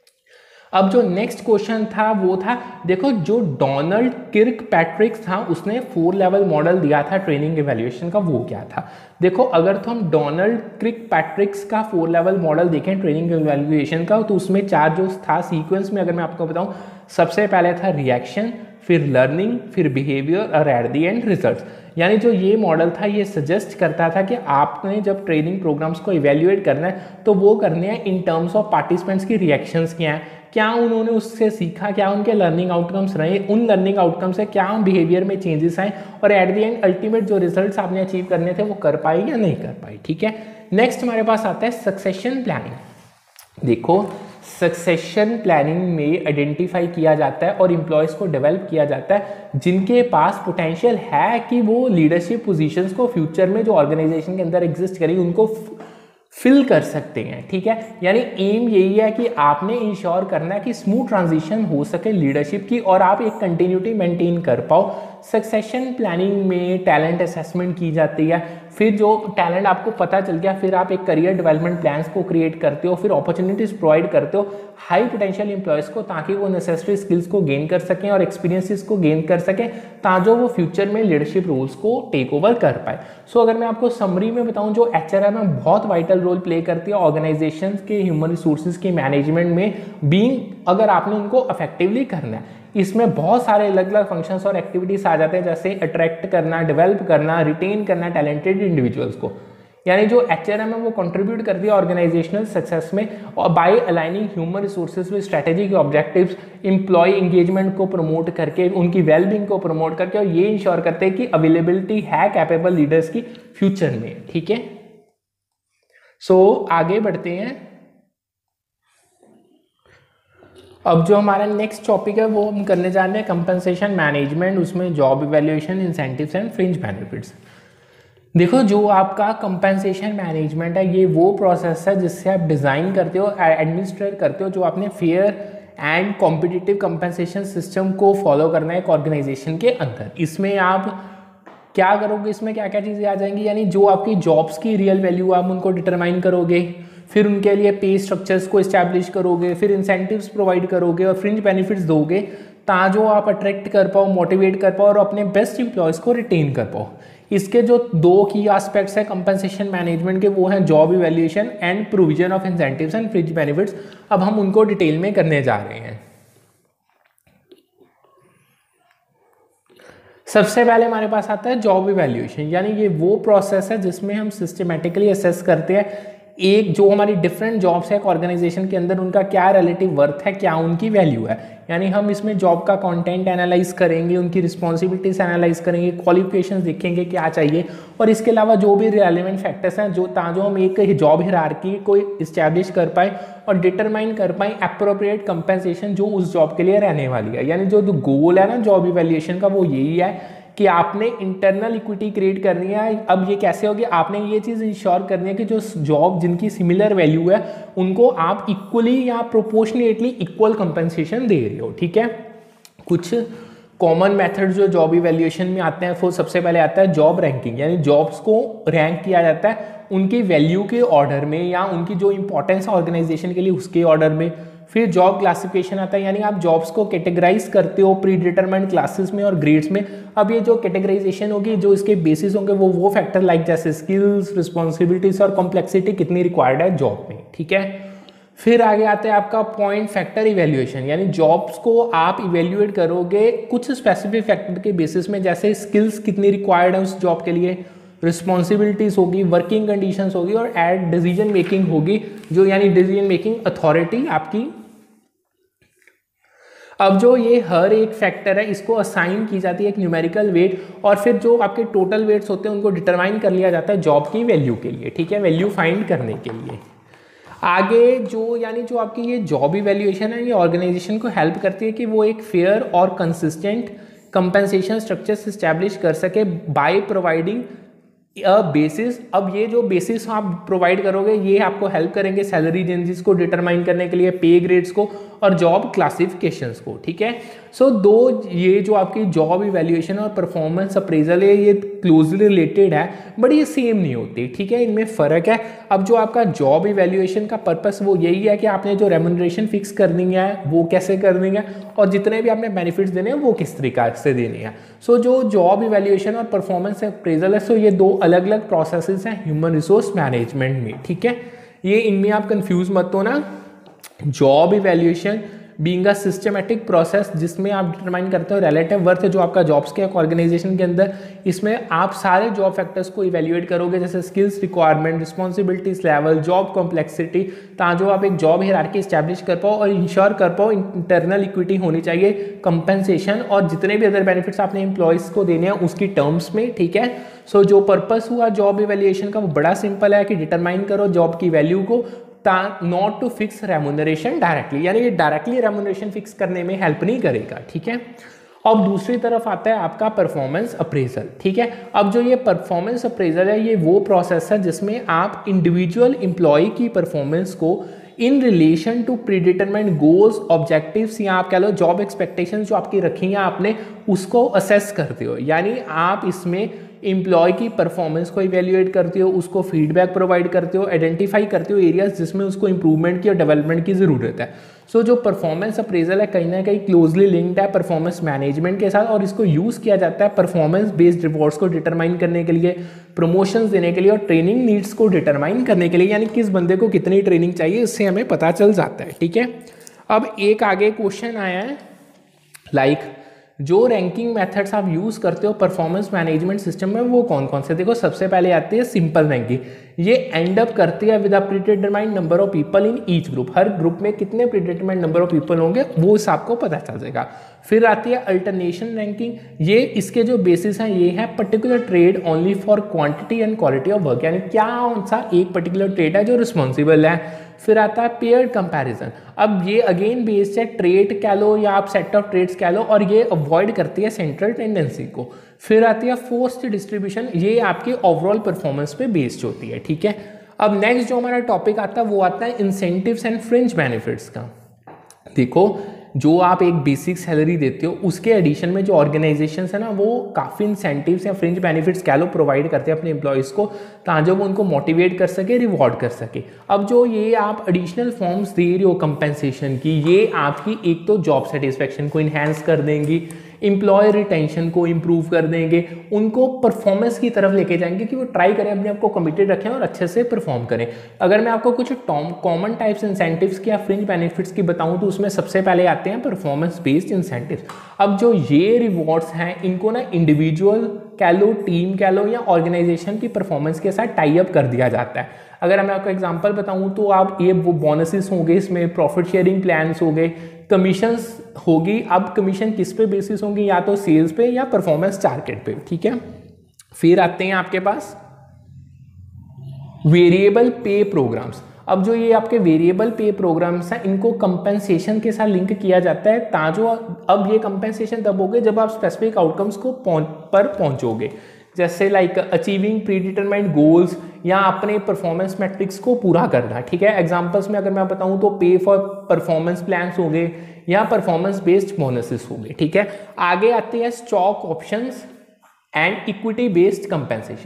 अब जो नेक्स्ट क्वेश्चन था वो था, देखो जो डोनाल्ड किर्क पैट्रिक था उसने फोर लेवल मॉडल दिया था ट्रेनिंग इवैल्यूएशन का, वो क्या था। देखो अगर तो हम डोनाल्ड किर्क पैट्रिक्स का फोर लेवल मॉडल देखें ट्रेनिंग इवैल्यूएशन का, तो उसमें चार जो था सीक्वेंस में अगर मैं आपको बताऊं, सबसे पहले था रिएक्शन, फिर लर्निंग, फिर बिहेवियर और एट द एंड रिजल्ट्स। यानी जो ये मॉडल था ये सजेस्ट करता था कि आपने जब ट्रेनिंग प्रोग्राम्स को इवैल्यूएट करना है तो वो करने हैं इन टर्म्स ऑफ पार्टिसिपेंट्स की रिएक्शंस क्या हैं, क्या उन्होंने उससे सीखा, क्या उनके लर्निंग आउटकम्स रहे, उन लर्निंग आउटकम्स से क्या बिहेवियर में चेंजेस आए और एट द एंड अल्टीमेट जो रिजल्ट्स आपने अचीव करने थे वो कर पाई या नहीं कर पाई। ठीक है, नेक्स्ट हमारे पास आता है सक्सेशन प्लानिंग। देखो सक्सेशन प्लानिंग में आइडेंटिफाई किया जाता है और एम्प्लॉयज़ को डेवलप किया जाता है जिनके पास पोटेंशियल है कि वो लीडरशिप पोजीशंस को फ्यूचर में जो ऑर्गेनाइजेशन के अंदर एग्जिस्ट करेगी उनको फिल कर सकते हैं। ठीक है, यानी एम यही है कि आपने इंश्योर करना है कि स्मूथ ट्रांजिशन हो सके लीडरशिप की और आप एक कंटिन्यूटी मेंटेन कर पाओ। सक्सेशन प्लानिंग में टैलेंट असेसमेंट की जाती है, फिर जो टैलेंट आपको पता चल गया फिर आप एक करियर डेवलपमेंट प्लान्स को क्रिएट करते हो, फिर अपॉर्चुनिटीज प्रोवाइड करते हो हाई पोटेंशियल एम्प्लॉयज़ को ताकि वो नेसेसरी स्किल्स को गेन कर सकें और एक्सपीरियंसेस को गेन कर सकें ताकि वो फ्यूचर में लीडरशिप रोल्स को टेक ओवर कर पाए। सो so, अगर मैं आपको समरी में बताऊं, जो एच आर एम में बहुत वाइटल रोल प्ले करती है ऑर्गेनाइजेशन के ह्यूमन रिसोर्सेज के मैनेजमेंट में बीइंग, अगर आपने उनको इफेक्टिवली करना है। इसमें बहुत सारे अलग अलग फंक्शंस और एक्टिविटीज आ जाते हैं, जैसे अट्रैक्ट करना, डेवलप करना, रिटेन करना टैलेंटेड इंडिविजुअल्स को। यानी जो एच आर एम है वो कंट्रीब्यूट करती है ऑर्गेनाइजेशनल सक्सेस में और by aligning human resources with strategic objectives, employee engagement को प्रमोट करके, उनकी वेलबींग को प्रमोट करके, और ये इंश्योर करते हैं कि अवेलेबिलिटी है कैपेबल लीडर्स की फ्यूचर में। ठीक है, सो so, आगे बढ़ते हैं। अब जो हमारा नेक्स्ट टॉपिक है वो हम करने जा रहे हैं कंपनसेशन मैनेजमेंट, उसमें job evaluation, incentives and fringe benefits. देखो जो आपका कंपनसेशन मैनेजमेंट है ये वो प्रोसेस है जिससे आप डिज़ाइन करते हो, एडमिनिस्ट्रेट करते हो, जो आपने fair and competitive compensation system को फॉलो करना है एक ऑर्गेनाइजेशन के अंदर। इसमें आप क्या करोगे, इसमें क्या क्या चीज़ें आ जाएंगी, यानी जो आपकी जॉब्स की रियल वैल्यू आप उनको डिटरमाइन करोगे, फिर उनके लिए पे स्ट्रक्चर्स को इस्टेब्लिश करोगे, फिर इंसेंटिव्स प्रोवाइड करोगे और फ्रिंज बेनिफिट्स दोगे ताकि आप अट्रैक्ट कर पाओ, मोटिवेट कर पाओ और अपने बेस्ट एम्प्लॉयज़ को रिटेन कर पाओ। इसके जो दो की एस्पेक्ट्स है कंपनसेशन मैनेजमेंट के, वो हैं job evaluation and provision of incentives and fringe benefits. अब हम उनको डिटेल में करने जा रहे हैं। सबसे पहले हमारे पास आता है जॉब इवैल्यूएशन, यानी ये वो प्रोसेस है जिसमें हम सिस्टमेटिकली असेस करते हैं एक जो हमारी डिफरेंट जॉब्स है एक ऑर्गेनाइजेशन के अंदर, उनका क्या रिलेटिव वर्थ है, क्या उनकी वैल्यू है। यानी हम इसमें जॉब का कंटेंट एनालाइज करेंगे, उनकी रिस्पॉन्सिबिलिटीज एनालाइज करेंगे, क्वालिफिकेशंस देखेंगे क्या चाहिए, और इसके अलावा जो भी रिलेवेंट फैक्टर्स हैं जो ताकि हम एक जॉब हिरार्की को इस्टेब्लिश कर पाए और डिटरमाइन कर पाए अप्रोप्रिएट कंपनसेशन जो उस जॉब के लिए रहने वाली है। यानी जो गोल है ना जॉब इवैल्यूएशन का वो यही है कि आपने इंटरनल इक्विटी क्रिएट करनी है। अब ये कैसे होगी, आपने ये चीज़ इंश्योर करनी है कि जो जॉब जिनकी सिमिलर वैल्यू है उनको आप इक्वली या प्रोपोर्शनेटली इक्वल कंपनसेशन दे रहे हो। ठीक है, कुछ कॉमन मेथड जो जॉब इवैल्यूएशन में आते हैं वो सबसे पहले आता है जॉब रैंकिंग, यानी जॉब्स को रैंक किया जाता है उनकी वैल्यू के ऑर्डर में या उनकी जो इंपॉर्टेंस है ऑर्गेनाइजेशन के लिए उसके ऑर्डर में। फिर जॉब क्लासिफिकेशन आता है, यानी आप जॉब्स को कैटेगराइज करते हो प्री डिटरमाइंड क्लासेस में और ग्रेड्स में। अब ये जो कैटेगराइजेशन होगी, जो इसके बेसिस होंगे वो वो फैक्टर लाइक जैसे स्किल्स, रिस्पॉन्सिबिलिटीज और कॉम्प्लेक्सिटी कितनी रिक्वायर्ड है जॉब में, ठीक है। फिर आगे आता है आपका पॉइंट फैक्टर इवेल्युएशन, यानी जॉब्स को आप इवेल्युएट करोगे कुछ स्पेसिफिक फैक्टर के बेसिस में, जैसे स्किल्स कितनी रिक्वायर्ड है उस जॉब के लिए, रिस्पॉन्सिबिलिटीज होगी, वर्किंग कंडीशंस होगी और एड डिसीजन मेकिंग होगी, जो यानी डिसीजन मेकिंग अथॉरिटी आपकी। अब जो ये हर एक फैक्टर है इसको असाइन की जाती है एक न्यूमेरिकल वेट, और फिर जो आपके टोटल वेट्स होते हैं उनको डिटरमाइन कर लिया जाता है जॉब की वैल्यू के लिए, ठीक है, वैल्यू फाइंड करने के लिए। आगे जो यानी जो आपकी ये जॉब इवैल्यूएशन है, ये ऑर्गेनाइजेशन को हेल्प करती है कि वो एक फेयर और कंसिस्टेंट कंपनसेशन स्ट्रक्चर्स इस्टेब्लिश कर सके बाय प्रोवाइडिंग अ बेसिस। अब ये जो बेसिस आप प्रोवाइड करोगे ये आपको हेल्प करेंगे सैलरी रेंजेस को डिटरमाइन करने के लिए, पे ग्रेड्स को और जॉब क्लासिफिकेशंस को, ठीक है। सो so, दो ये जो आपकी जॉब इवैल्यूएशन और परफॉर्मेंस अप्रेजल है ये क्लोजली रिलेटेड है, बट ये सेम नहीं होती, ठीक है, इनमें फ़र्क है। अब जो आपका जॉब इवैल्यूएशन का पर्पस वो यही है कि आपने जो रेम्यूनरेशन फिक्स करनी है वो कैसे करनी है और जितने भी आपने बेनिफिट्स देने हैं वो किस तरीका से देने हैं। सो so, जो जॉब इवैल्यूएशन और परफॉर्मेंस अप्रेजल है, सो ये दो अलग अलग प्रोसेसेस हैं ह्यूमन रिसोर्स मैनेजमेंट में, ठीक है। ये इनमें आप कंफ्यूज मत हो ना। Job evaluation being a systematic process जिसमें आप डिटरमाइन करते हो रिलेटिव वर्थ जो आपका जॉब्स के ऑर्गेनाइजेशन के अंदर, इसमें आप सारे जॉब फैक्टर्स को इवैल्यूएट करोगे, जैसे skills requirement, responsibilities level, job complexity, ताकि आप एक जॉब हायरार्की एस्टैब्लिश कर पाओ और इंश्योर कर पाओ इंटरनल इक्विटी होनी चाहिए, कंपनसेशन और जितने भी अदर बेनिफिट्स आपने एम्प्लॉयज़ को देने हैं उसकी टर्म्स में, ठीक है। सो so, जो पर्पस हुआ जॉब इवैल्यूएशन का वो बड़ा सिंपल है कि डिटरमाइन करो जॉब की वैल्यू को, not to fix remuneration directly, यानी ये डायरेक्टली रेम्यूनरेशन फिक्स करने में हेल्प नहीं करेगा, ठीक है। अब दूसरी तरफ आता है आपका परफॉर्मेंस अप्रेजल, ठीक है। अब जो ये परफॉर्मेंस अप्रेजल है ये वो प्रोसेस है जिसमें आप इंडिविजुअल एम्प्लॉय की परफॉर्मेंस को in relation to predetermined goals, objectives या आप कह लो जॉब एक्सपेक्टेशंस जो आपकी रखी हैं आपने, उसको असेस करते हो। यानी आप इसमें एम्प्लॉय की परफॉर्मेंस को इवेल्युएट करते हो, उसको फीडबैक प्रोवाइड करते हो, आइडेंटिफाई करते हो एरियाज जिसमें उसको इंप्रूवमेंट की और डेवलपमेंट की ज़रूरत है। सो so, जो परफॉर्मेंस अप्रेजल है कहीं ना कहीं क्लोजली लिंक्ड है परफॉर्मेंस मैनेजमेंट के साथ, और इसको यूज़ किया जाता है परफॉर्मेंस बेस्ड रिवॉर्ड्स को डिटरमाइन करने के लिए, प्रमोशंस देने के लिए और ट्रेनिंग नीड्स को डिटरमाइन करने के लिए, यानी किस बंदे को कितनी ट्रेनिंग चाहिए इससे हमें पता चल जाता है, ठीक है। अब एक आगे क्वेश्चन आया है, लाइक like, जो रैंकिंग मेथड्स आप यूज़ करते हो परफॉर्मेंस मैनेजमेंट सिस्टम में वो कौन कौन से। देखो सबसे पहले आती है सिंपल रैंकिंग, ये एंड अप करती है with a predetermined number of people in each group, हर ग्रुप में कितने प्रीडिटरमाइंड नंबर ऑफ पीपल होंगे वो इस आपको पता चल जाएगा। फिर आती है अल्टरनेशन रैंकिंग, ये इसके जो बेसिस हैं ये है particular trade only for quantity and quality of work, यानी क्या कौन सा एक पर्टिकुलर ट्रेड है जो रिस्पॉन्सिबल है। फिर आता है पेयर्ड कंपैरिजन, अब ये अगेन बेस्ड है ट्रेड कह लो या आप सेट ऑफ ट्रेड्स कह लो, और ये अवॉइड करती है सेंट्रल टेंडेंसी को। फिर आती है फोर्स्ड डिस्ट्रीब्यूशन, ये आपकी ओवरऑल परफॉर्मेंस पे बेस्ड होती है, ठीक है। अब नेक्स्ट जो हमारा टॉपिक आता है वो आता है इंसेंटिव्स एंड फ्रिंज बेनिफिट्स का। देखो जो आप एक बेसिक सैलरी देते हो उसके एडिशन में जो ऑर्गेनाइजेशंस है ना वो काफ़ी इंसेंटिव्स या फ्रिंज बेनिफिट्स कह लो प्रोवाइड करते हैं अपने एम्प्लॉयज़ को, ताकि वो उनको मोटिवेट कर सके, रिवॉर्ड कर सके। अब जो ये आप एडिशनल फॉर्म्स दे रहे हो कंपेंसेशन की, ये आपकी एक तो जॉब सेटिस्फेक्शन को इन्हेंस कर देंगी, एम्प्लॉय रिटेंशन को इम्प्रूव कर देंगे, उनको परफॉर्मेंस की तरफ लेके जाएंगे कि वो ट्राई करें अपने आप को कमिटेड रखें और अच्छे से परफॉर्म करें। अगर मैं आपको कुछ कॉमन टाइप्स इंसेंटिव्स की या फ्रिंज बेनिफिट्स की बताऊं तो उसमें सबसे पहले आते हैं परफॉर्मेंस बेस्ड इंसेंटिव्स। अब जो ये रिवॉर्ड्स हैं इनको ना इंडिविजुअल कह लो, टीम कह लो या ऑर्गेनाइजेशन की परफॉर्मेंस के साथ टाई अप कर दिया जाता है। अगर मैं आपको एग्जांपल बताऊं तो आप ये वो बोनसेस होंगे, इसमें प्रॉफिट शेयरिंग प्लान्स हो गए, कमीशंस होगी। अब कमीशन किस पे बेसिस होंगी, या तो सेल्स पे या परफॉर्मेंस टारगेट पे, ठीक है। फिर आते हैं आपके पास वेरिएबल पे प्रोग्राम्स। अब जो ये आपके वेरिएबल पे प्रोग्राम्स हैं इनको कंपेंसेशन के साथ लिंक किया जाता है, ताजो अब ये कंपेंसेशन तब होगे जब आप स्पेसिफिक आउटकम्स को पहुंच पर पहुंचोगे, जैसे like achieving predetermined goals या अपने परफॉर्मेंस मैट्रिक्स को पूरा करना, ठीक है। एग्जांपल्स में अगर मैं बताऊं तो पे फॉर परफॉर्मेंस प्लान्स हो गए या परफॉर्मेंस बेस्ड बोनसेस हो गए, ठीक है। आगे आते हैं stock options and equity based compensation.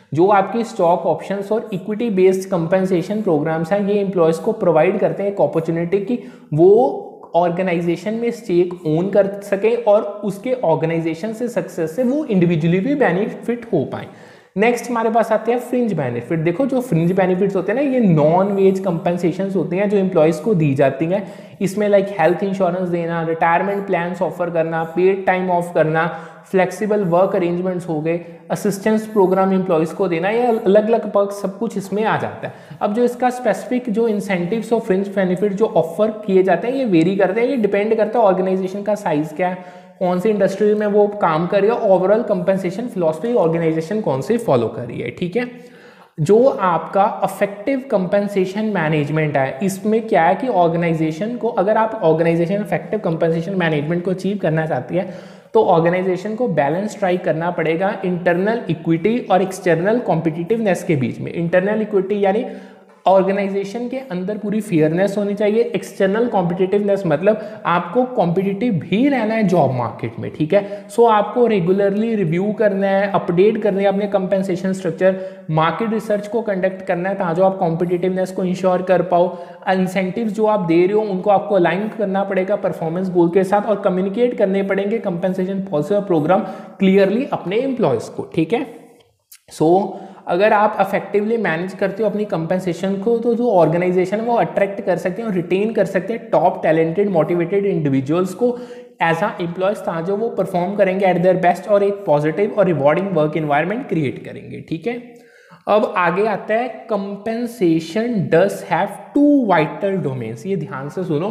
जो आपकी स्टॉक ऑप्शंस और इक्विटी बेस्ड कंपनसेशन प्रोग्राम्स हैं, ये एम्प्लॉयज को प्रोवाइड करते हैं एक अपॉर्चुनिटी की वो ऑर्गेनाइजेशन में स्टेक ओन कर सके और उसके ऑर्गेनाइजेशन से सक्सेस से वो इंडिविजुअली भी बेनिफिट हो पाए। नेक्स्ट हमारे पास आते हैं फ्रिंज बेनिफिट। देखो जो फ्रिंज बेनिफिट्स होते हैं ना, ये नॉन वेज कंपनसेशन होती हैं जो एम्प्लॉयज को दी जाती हैं। इसमें लाइक हेल्थ इंश्योरेंस देना, रिटायरमेंट प्लान्स ऑफर करना, पेड टाइम ऑफ करना, फ्लेक्सिबल वर्क अरेंजमेंट्स हो गए, असिस्टेंस प्रोग्राम एम्प्लॉयज को देना, ये अलग अलग पर्क सब कुछ इसमें आ जाता है। अब जो इसका स्पेसिफिक जो इंसेंटिव्स और फ्रिंज बेनिफिट जो ऑफर किए जाते हैं ये वेरी करते हैं, ये डिपेंड करता है ऑर्गेनाइजेशन का साइज क्या है, कौन सी इंडस्ट्री में वो काम कर रही है, ओवरऑल कंपनसेशन फिलॉसफी ऑर्गेनाइजेशन कौन सी फॉलो कर रही है। ठीक है, जो आपका अफेक्टिव कंपनसेशन मैनेजमेंट है, इसमें क्या है कि ऑर्गेनाइजेशन को, अगर आप ऑर्गेनाइजेशन अफेक्टिव कंपनसेशन मैनेजमेंट को अचीव करना चाहती है तो ऑर्गेनाइजेशन को बैलेंस स्ट्राइक करना पड़ेगा इंटरनल इक्विटी और एक्सटर्नल कॉम्पिटिटिवनेस के बीच में। इंटरनल इक्विटी यानी ऑर्गेनाइजेशन के अंदर पूरी फेयरनेस होनी चाहिए, एक्सटर्नल कॉम्पिटिटिवनेस मतलब आपको कॉम्पिटिटिव भी रहना है जॉब मार्केट में। ठीक है, सो आपको रेगुलरली रिव्यू करना है, अपडेट करना है अपने कंपनसेशन स्ट्रक्चर, मार्केट रिसर्च को कंडक्ट करना है ताकि आप कॉम्पिटिटिवनेस को इंश्योर कर पाओ। इंसेंटिव्स जो आप दे रहे हो उनको आपको अलाइन करना पड़ेगा परफॉर्मेंस गोल के साथ और कम्युनिकेट करने पड़ेंगे कंपनसेशन पॉलिसी और प्रोग्राम क्लियरली अपने एम्प्लॉयज को। ठीक है, सो so, अगर आप अफेक्टिवली मैनेज करते हो अपनी कंपनसेशन को तो जो ऑर्गेनाइजेशन वो अट्रैक्ट कर सकते हैं और रिटेन कर सकते हैं टॉप टैलेंटेड मोटिवेटेड इंडिविजुअल्स को एज आ एम्प्लॉयज ताकि जो वो परफॉर्म करेंगे एट देयर बेस्ट और एक पॉजिटिव और रिवॉर्डिंग वर्क एनवायरनमेंट क्रिएट करेंगे। ठीक है, अब आगे आता है compensation does have two vital domains. ये ध्यान से सुनो,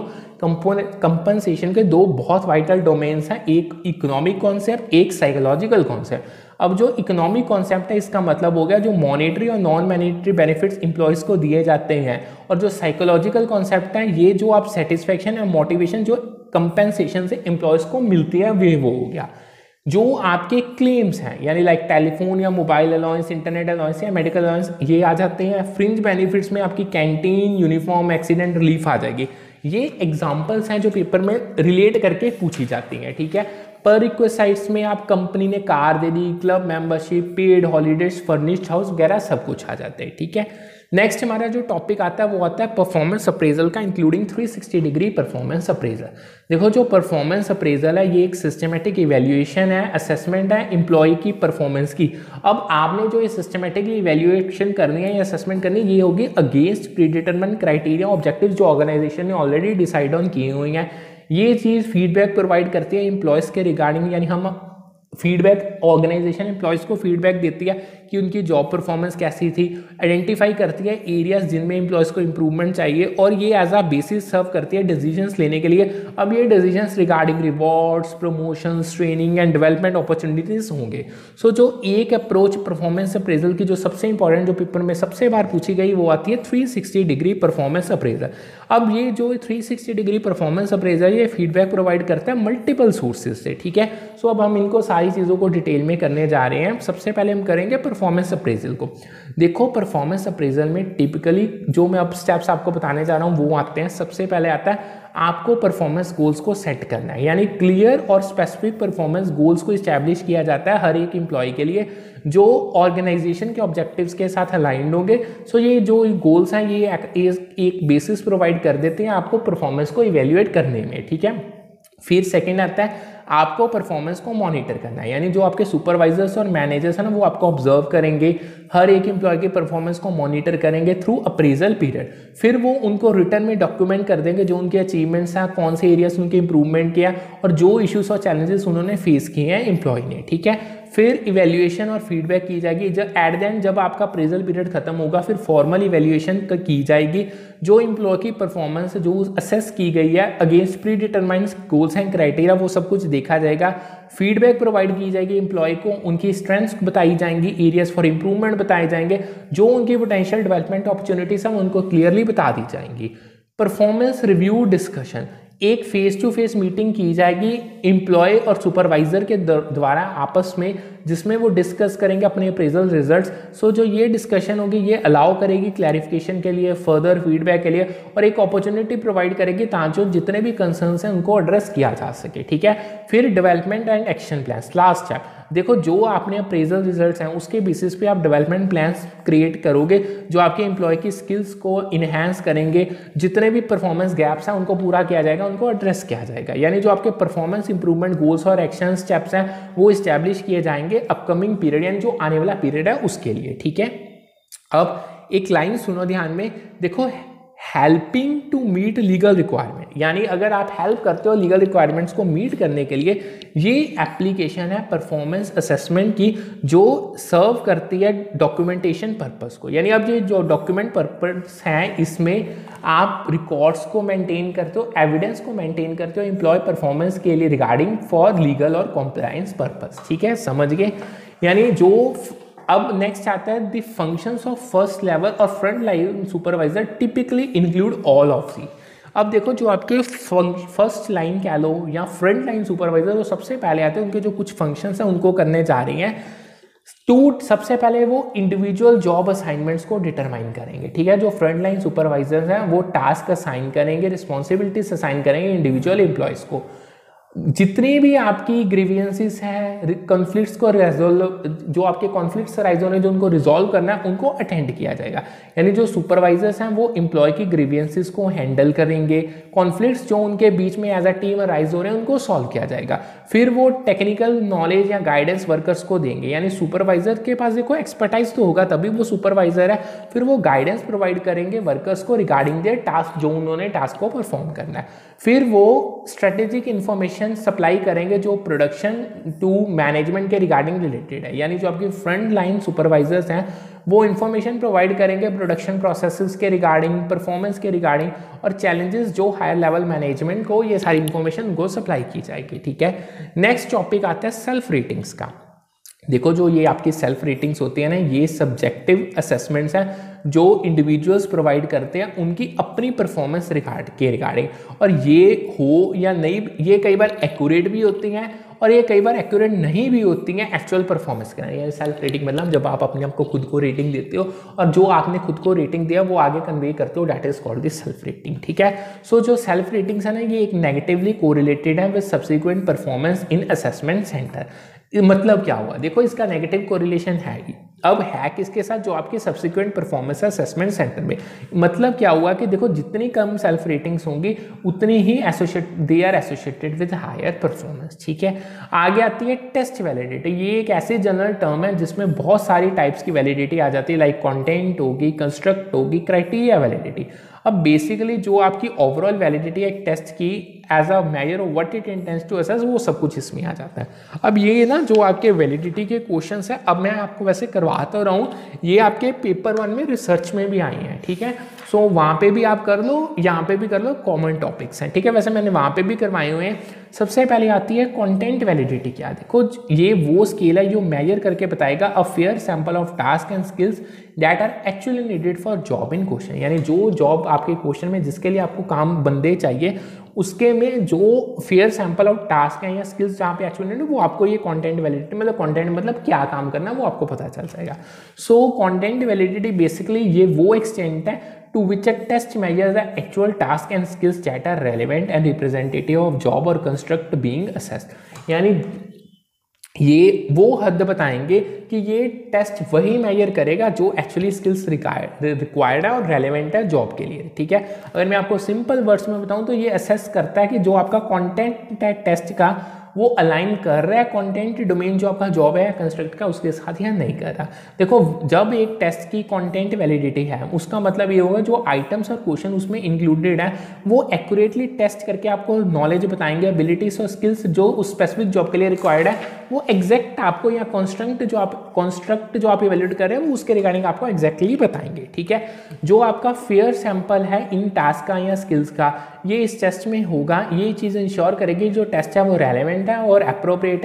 कंपनसेशन के दो बहुत वाइटल डोमेन्स हैं, एक इकोनॉमिक कॉन्सेप्ट, एक साइकोलॉजिकल कॉन्सेप्ट। अब जो इकोनॉमिक कॉन्सेप्ट है इसका मतलब हो गया जो मॉनेटरी और नॉन मॉनेटरी बेनिफिट्स इंप्लॉयज को दिए जाते हैं, और जो साइकोलॉजिकल कॉन्सेप्ट है ये जो आप सेटिस्फेक्शन या मोटिवेशन जो कंपनसेशन से इंप्लॉयज को मिलती है वे वो हो गया। जो आपके क्लेम्स हैं यानी लाइक टेलीफोन या मोबाइल अलाउंस, इंटरनेट अलाउंस या मेडिकल अलाउंस, ये आ जाते हैं। फ्रिंज बेनिफिट्स में आपकी कैंटीन, यूनिफॉर्म, एक्सीडेंट रिलीफ आ जाएगी। ये एग्जांपल्स हैं जो पेपर में रिलेट करके पूछी जाती हैं। ठीक है, पर रिक्वेस्ट में आप कंपनी ने कार दे दी, club membership, paid holidays, furnished house वगैरह सब कुछ आ जाते हैं। ठीक है, नेक्स्ट हमारा जो टॉपिक आता है वो आता है परफॉर्मेंस अप्रेजल का, including three sixty degree performance appraisal. देखो जो परफॉर्मेंस अप्रेजल है ये एक सिस्टमेटिक इवैल्यूएशन है, असेसमेंट है एम्प्लॉय की परफॉर्मेंस की। अब आपने जो ये सिस्टमेटिकली इवैल्यूएशन करनी है या असेसमेंट करनी है ये होगी अगेंस्ट प्रीडिटरमाइन क्राइटेरिया ऑब्जेक्टिव जो ऑर्गेनाइजेशन ने ऑलरेडी डिसाइड ऑन किए हुए हैं। ये चीज़ फीडबैक प्रोवाइड करती है एम्प्लॉयज़ के रिगार्डिंग, यानी हम फीडबैक ऑर्गेनाइजेशन एम्प्लॉयज़ को फीडबैक देती है कि उनकी जॉब परफॉर्मेंस कैसी थी, आइडेंटिफाई करती है एरियाज जिनमें एम्प्लॉयज़ को इंप्रूवमेंट चाहिए और ये एज आ बेसिस सर्व करती है डिसीजंस लेने के लिए। अब ये decisions regarding rewards, promotions, training and development opportunities होंगे। सो so, जो एक अप्रोच परफॉर्मेंस अप्रेजल की जो सबसे इंपॉर्टेंट जो पेपर में सबसे बार पूछी गई वो आती है three sixty degree performance appraisal. अब ये जो three sixty degree performance appraisal ये फीडबैक प्रोवाइड करता है मल्टीपल सोर्सेज से। ठीक है, सो so, अब हम इनको सारी चीज़ों को डिटेल में करने जा रहे हैं। सबसे पहले हम करेंगे परफॉर्मेंस अप्रेजल को। देखो परफॉर्मेंस अप्रेजल में टिपिकली जो मैं अब स्टेप्स आपको बताने जा रहा हूँ वो आते हैं। सबसे पहले आता है आपको परफॉर्मेंस गोल्स को सेट करना है, यानी क्लियर और स्पेसिफिक परफॉर्मेंस गोल्स को इस्टेब्लिश किया जाता है हर एक एम्प्लॉय के लिए जो ऑर्गेनाइजेशन के ऑब्जेक्टिव्स के साथ अलाइंड होंगे। सो ये जो गोल्स हैं ये एक बेसिस प्रोवाइड कर देते हैं आपको परफॉर्मेंस को इवेल्युएट करने में। ठीक है, फिर सेकंड आता है आपको परफॉर्मेंस को मॉनिटर करना है, यानी जो आपके सुपरवाइजर्स और मैनेजर्स हैं ना वो आपको ऑब्जर्व करेंगे, हर एक एम्प्लॉय की परफॉर्मेंस को मॉनिटर करेंगे थ्रू अप्रेजल पीरियड। फिर वो उनको रिटर्न में डॉक्यूमेंट कर देंगे जो उनके अचीवमेंट्स हैं, कौन से एरियाज उनके इंप्रूवमेंट किया और जो इश्यूज और चैलेंजेस उन्होंने फेस किए हैं एम्प्लॉय ने। ठीक है, फिर इवैल्यूएशन और फीडबैक की जाएगी। जब एट द एंड जब आपका अप्रेजल पीरियड खत्म होगा फिर फॉर्मल इवैल्यूएशन की जाएगी जो एम्प्लॉय की परफॉर्मेंस जो असेस की गई है against predetermined goals and criteria वो सब कुछ देखा जाएगा। फीडबैक प्रोवाइड की जाएगी एम्प्लॉय को, उनकी स्ट्रेंथ्स बताई जाएंगी, एरियाज फॉर इंप्रूवमेंट बताए जाएंगे, जो उनकी पोटेंशियल डेवलपमेंट अपॉर्चुनिटीज हैं उनको क्लियरली बता दी जाएंगी। परफॉर्मेंस रिव्यू डिस्कशन, एक फेस टू फेस मीटिंग की जाएगी एम्प्लॉय और सुपरवाइजर के द्वारा आपस में, जिसमें वो डिस्कस करेंगे अपने अप्रेजल रिजल्ट्स। सो जो ये डिस्कशन होगी ये अलाउ करेगी क्लैरिफिकेशन के लिए, फर्दर फीडबैक के लिए, और एक अपॉर्चुनिटी प्रोवाइड करेगी ताकि जितने भी कंसर्न्स हैं उनको एड्रेस किया जा सके, ठीक है। फिर development and action plans, last chapter. देखो जो आपने अप्रेजल रिजल्ट्स हैं उसके बेसिस पे आप डेवलपमेंट प्लान्स क्रिएट करोगे जो आपके एम्प्लॉय की स्किल्स को इन्हेंस करेंगे, जितने भी परफॉर्मेंस गैप्स हैं उनको पूरा किया जाएगा, उनको एड्रेस किया जाएगा। यानी जो आपके परफॉर्मेंस इंप्रूवमेंट गोल्स और एक्शन स्टेप्स हैं वो इस्टेब्लिश किए जाएंगे अपकमिंग पीरियड, यानी जो आने वाला पीरियड है उसके लिए, ठीक है। अब एक लाइन सुनो ध्यान में, देखो helping to meet legal requirement, यानी अगर आप हेल्प करते हो लीगल रिक्वायरमेंट्स को मीट करने के लिए, ये एप्लीकेशन है परफॉर्मेंस असेसमेंट की जो सर्व करती है डॉक्यूमेंटेशन पर्पस को। यानी अब ये जो डॉक्यूमेंट पर्पस हैं इसमें आप रिकॉर्ड्स को मेंटेन करते हो, एविडेंस को मेंटेन करते हो एम्प्लॉय परफॉर्मेंस के लिए रिगार्डिंग फॉर लीगल और कॉम्प्लायंस पर्पस, ठीक है, समझ गए। यानी जो अब नेक्स्ट आता है the functions of first level और front line supervisor typically include all of the. अब देखो जो आपके फर्स्ट लाइन कह लो या फ्रंट लाइन सुपरवाइजर जो सबसे पहले आते हैं उनके जो कुछ फंक्शंस हैं उनको करने जा रही हैं। टू सबसे पहले वो इंडिविजुअल जॉब असाइनमेंट्स को डिटरमाइन करेंगे, ठीक है। जो फ्रंट लाइन सुपरवाइजर्स हैं वो टास्क असाइन करेंगे, रिस्पॉन्सिबिलिटीज असाइन करेंगे इंडिविजुअल एम्प्लॉयज़ को। जितनी भी आपकी ग्रीवियंसेस हैं, कॉन्फ्लिक्ट्स को रिजॉल्व, जो आपके कॉन्फ्लिक्ट्स राइज हो रहे हैं जो उनको रिजॉल्व करना है उनको अटेंड किया जाएगा। यानी जो सुपरवाइजर्स हैं वो एम्प्लॉय की ग्रीवियंसेस को हैंडल करेंगे, कॉन्फ्लिक्ट्स जो उनके बीच में एज अ टीम राइज हो रहे हैं उनको सॉल्व किया जाएगा। फिर वो टेक्निकल नॉलेज या गाइडेंस वर्कर्स को देंगे, यानी सुपरवाइजर के पास देखो एक्सपर्टाइज तो होगा तभी वो सुपरवाइजर है, फिर वो गाइडेंस प्रोवाइड करेंगे वर्कर्स को रिगार्डिंग देयर टास्क जो उन्होंने टास्क को परफॉर्म करना है। फिर वो स्ट्रेटेजिक इंफॉर्मेशन सप्लाई करेंगे जो प्रोडक्शन टू मैनेजमेंट के रिगार्डिंग रिलेटेड है। यानी जो आपकी फ्रंट लाइन सुपरवाइजर्स हैं वो इंफॉर्मेशन प्रोवाइड करेंगे प्रोडक्शन प्रोसेसेस के रिगार्डिंग, परफॉर्मेंस के रिगार्डिंग और चैलेंजेस जो हायर लेवल मैनेजमेंट को ये सारी इंफॉर्मेशन उनको सप्लाई की जाएगी, ठीक है। नेक्स्ट टॉपिक आता है सेल्फ रेटिंग्स का। देखो जो ये आपकी सेल्फ रेटिंग्स होती है ना, ये सब्जेक्टिव असेसमेंट्स हैं जो इंडिविजुअल्स प्रोवाइड करते हैं उनकी अपनी परफॉर्मेंस रिगार्ड के रिगार्डिंग, और ये हो या नहीं, ये कई बार एक्यूरेट भी होती हैं और ये कई बार एक्यूरेट नहीं भी होती हैं एक्चुअल परफॉर्मेंस के। ये सेल्फ रेटिंग मतलब जब आप अपने आप को खुद को रेटिंग देते हो और जो आपने खुद को रेटिंग दिया वो आगे कन्वे करते हो, that is called the self rating, ठीक है। सो जो सेल्फ रेटिंग्स है ना ये एक नेगेटिवली कोरिलेटेड है with subsequent performance in assessment center. मतलब क्या हुआ, देखो इसका नेगेटिव कोरिलेशन है ही। अब है किसके साथ, जो आपकी सब्सिक्वेंट परफॉर्मेंस है असेसमेंट सेंटर में। मतलब क्या हुआ कि देखो जितनी कम सेल्फ रेटिंग्स होंगी उतनी ही associate they are associated with higher performance, ठीक है। आगे आती है टेस्ट वैलिडिटी। ये एक ऐसी जनरल टर्म है जिसमें बहुत सारी टाइप्स की वैलिडिटी आ जाती है, लाइक कंटेंट होगी, कंस्ट्रक्ट होगी, क्राइटेरिया वैलिडिटी। अब बेसिकली जो आपकी ओवरऑल वैलिडिटी है एक टेस्ट की as a measure of what it intends to assess, वो सब कुछ इसमें आ जाता है। अब ये ना जो आपके वैलिडिटी के क्वेश्चंस है, अब मैं आपको वैसे करवाता रहा हूँ, ये आपके पेपर वन में रिसर्च में भी आई हैं, ठीक है। सो so, वहाँ पे भी आप कर लो, यहाँ पे भी कर लो, कॉमन टॉपिक्स हैं, ठीक है। वैसे मैंने वहाँ पे भी करवाए हुए हैं। सबसे पहले आती है कंटेंट वैलिडिटी। क्या, देखो ये वो स्केल है जो मेजर करके बताएगा a fair sample of task and skills that are actually needed for job in question. यानी जो जॉब आपके क्वेश्चन में जिसके लिए आपको काम बंदे चाहिए उसके में जो फेयर सैंपल ऑफ टास्क है या स्किल्स जहाँ पे एक्चुअली नीडेड, वो आपको ये कंटेंट वैलिडिटी मतलब कंटेंट मतलब क्या काम करना है वो आपको पता चल जाएगा। सो कंटेंट वैलिडिटी बेसिकली ये वो एक्सटेंट है to which a test measures the actual task and skills that are relevant and representative of job or construct being assessed। यानी ये वो हद बताएंगे कि ये टेस्ट वही मेजर करेगा जो एक्चुअली स्किल्स रिक्वायर्ड है और रेलेवेंट है जॉब के लिए, ठीक है। अगर मैं आपको सिंपल वर्ड्स में बताऊं तो ये असेस करता है कि जो आपका कंटेंट है टेस्ट का वो अलाइन कर रहा है कंटेंट डोमेन जो आपका जॉब है कंस्ट्रक्ट का उसके साथ या नहीं कर रहा। देखो जब एक टेस्ट की कंटेंट वैलिडिटी है उसका मतलब ये होगा जो आइटम्स और क्वेश्चन उसमें इंक्लूडेड है वो एक्यूरेटली टेस्ट करके आपको नॉलेज बताएंगे, एबिलिटीज और स्किल्स जो उस स्पेसिफिक जॉब के लिए रिक्वायर्ड है वो एग्जैक्ट आपको या कॉन्स्ट्रक्ट जो आप कॉन्स्ट्रक्ट जो आप इवेल्यूएट कर रहे हैं वो उसके रिगार्डिंग आपको एग्जैक्टली बताएंगे, ठीक है। जो आपका फेयर सैंपल है इन टास्क का या स्किल्स का ये इस टेस्ट में होगा, ये चीज़ इंश्योर करेगी जो टेस्ट है वो रेलेवेंट है और अप्रोप्रिएट है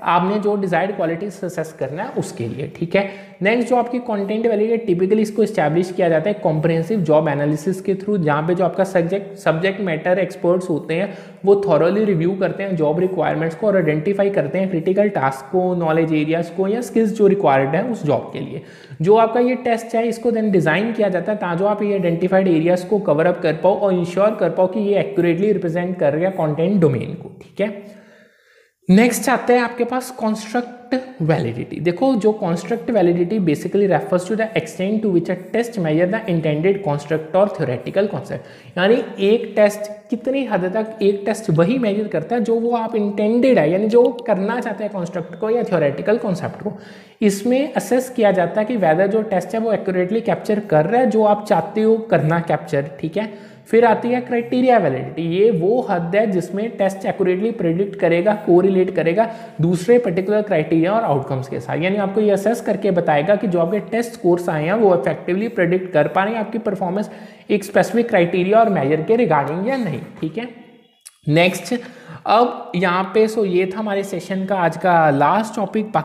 आपने जो डिजायर्ड क्वालिटी असेस करना है उसके लिए, ठीक है। नेक्स्ट जो आपकी कंटेंट वैल्यू टिपिकली इसको इस्टेब्लिश किया जाता है कॉम्प्रिहेंसिव जॉब एनालिसिस के थ्रू, जहाँ पे जो आपका सब्जेक्ट सब्जेक्ट मैटर एक्सपर्ट्स होते हैं वो थॉरली रिव्यू करते हैं जॉब रिक्वायरमेंट्स को और आइडेंटिफाई करते हैं क्रिटिकल टास्क को, नॉलेज एरियाज को या स्किल्स जो रिक्वायर्ड है उस जॉब के लिए। जो आपका ये टेस्ट है इसको देन डिजाइन किया जाता है ताकि आप ये आइडेंटिफाइड एरियाज को कवर अप कर पाओ और इंश्योर कर पाओ कि ये एक्यूरेटली रिप्रेजेंट कर रहा है कंटेंट डोमेन को, ठीक है। नेक्स्ट आता है आपके पास कॉन्स्ट्रक्ट वैलिडिटी। देखो जो construct validity basically refers to the extent to which a test measure the intended construct और थ्योरेटिकल कॉन्सेप्ट, यानी एक टेस्ट कितनी हद तक एक टेस्ट वही मेजर करता है जो वो आप इंटेंडेड है, यानी जो करना चाहते हैं कॉन्स्ट्रक्ट को या थ्योरेटिकल कॉन्सेप्ट को। इसमें असेस किया जाता है कि वेदर जो टेस्ट है वो एक्यूरेटली कैप्चर कर रहा है जो आप चाहते हो करना कैप्चर, ठीक है। फिर आती है क्राइटेरिया वैलिडिटी, ये वो हद है जिसमें टेस्ट एक्यूरेटली प्रेडिक्ट करेगा, कोरिलेट करेगा दूसरे पर्टिकुलर क्राइटेरिया और आउटकम्स के साथ, यानी आपको ये असेस करके बताएगा कि जो आपके टेस्ट स्कोर्स आए हैं वो इफेक्टिवली प्रेडिक्ट कर पा रहे हैं आपकी परफॉर्मेंस एक स्पेसिफिक क्राइटेरिया और मेजर के रिगार्डिंग या नहीं, ठीक है। नेक्स्ट अब यहाँ पे सो ये था हमारे सेशन का आज का लास्ट टॉपिक।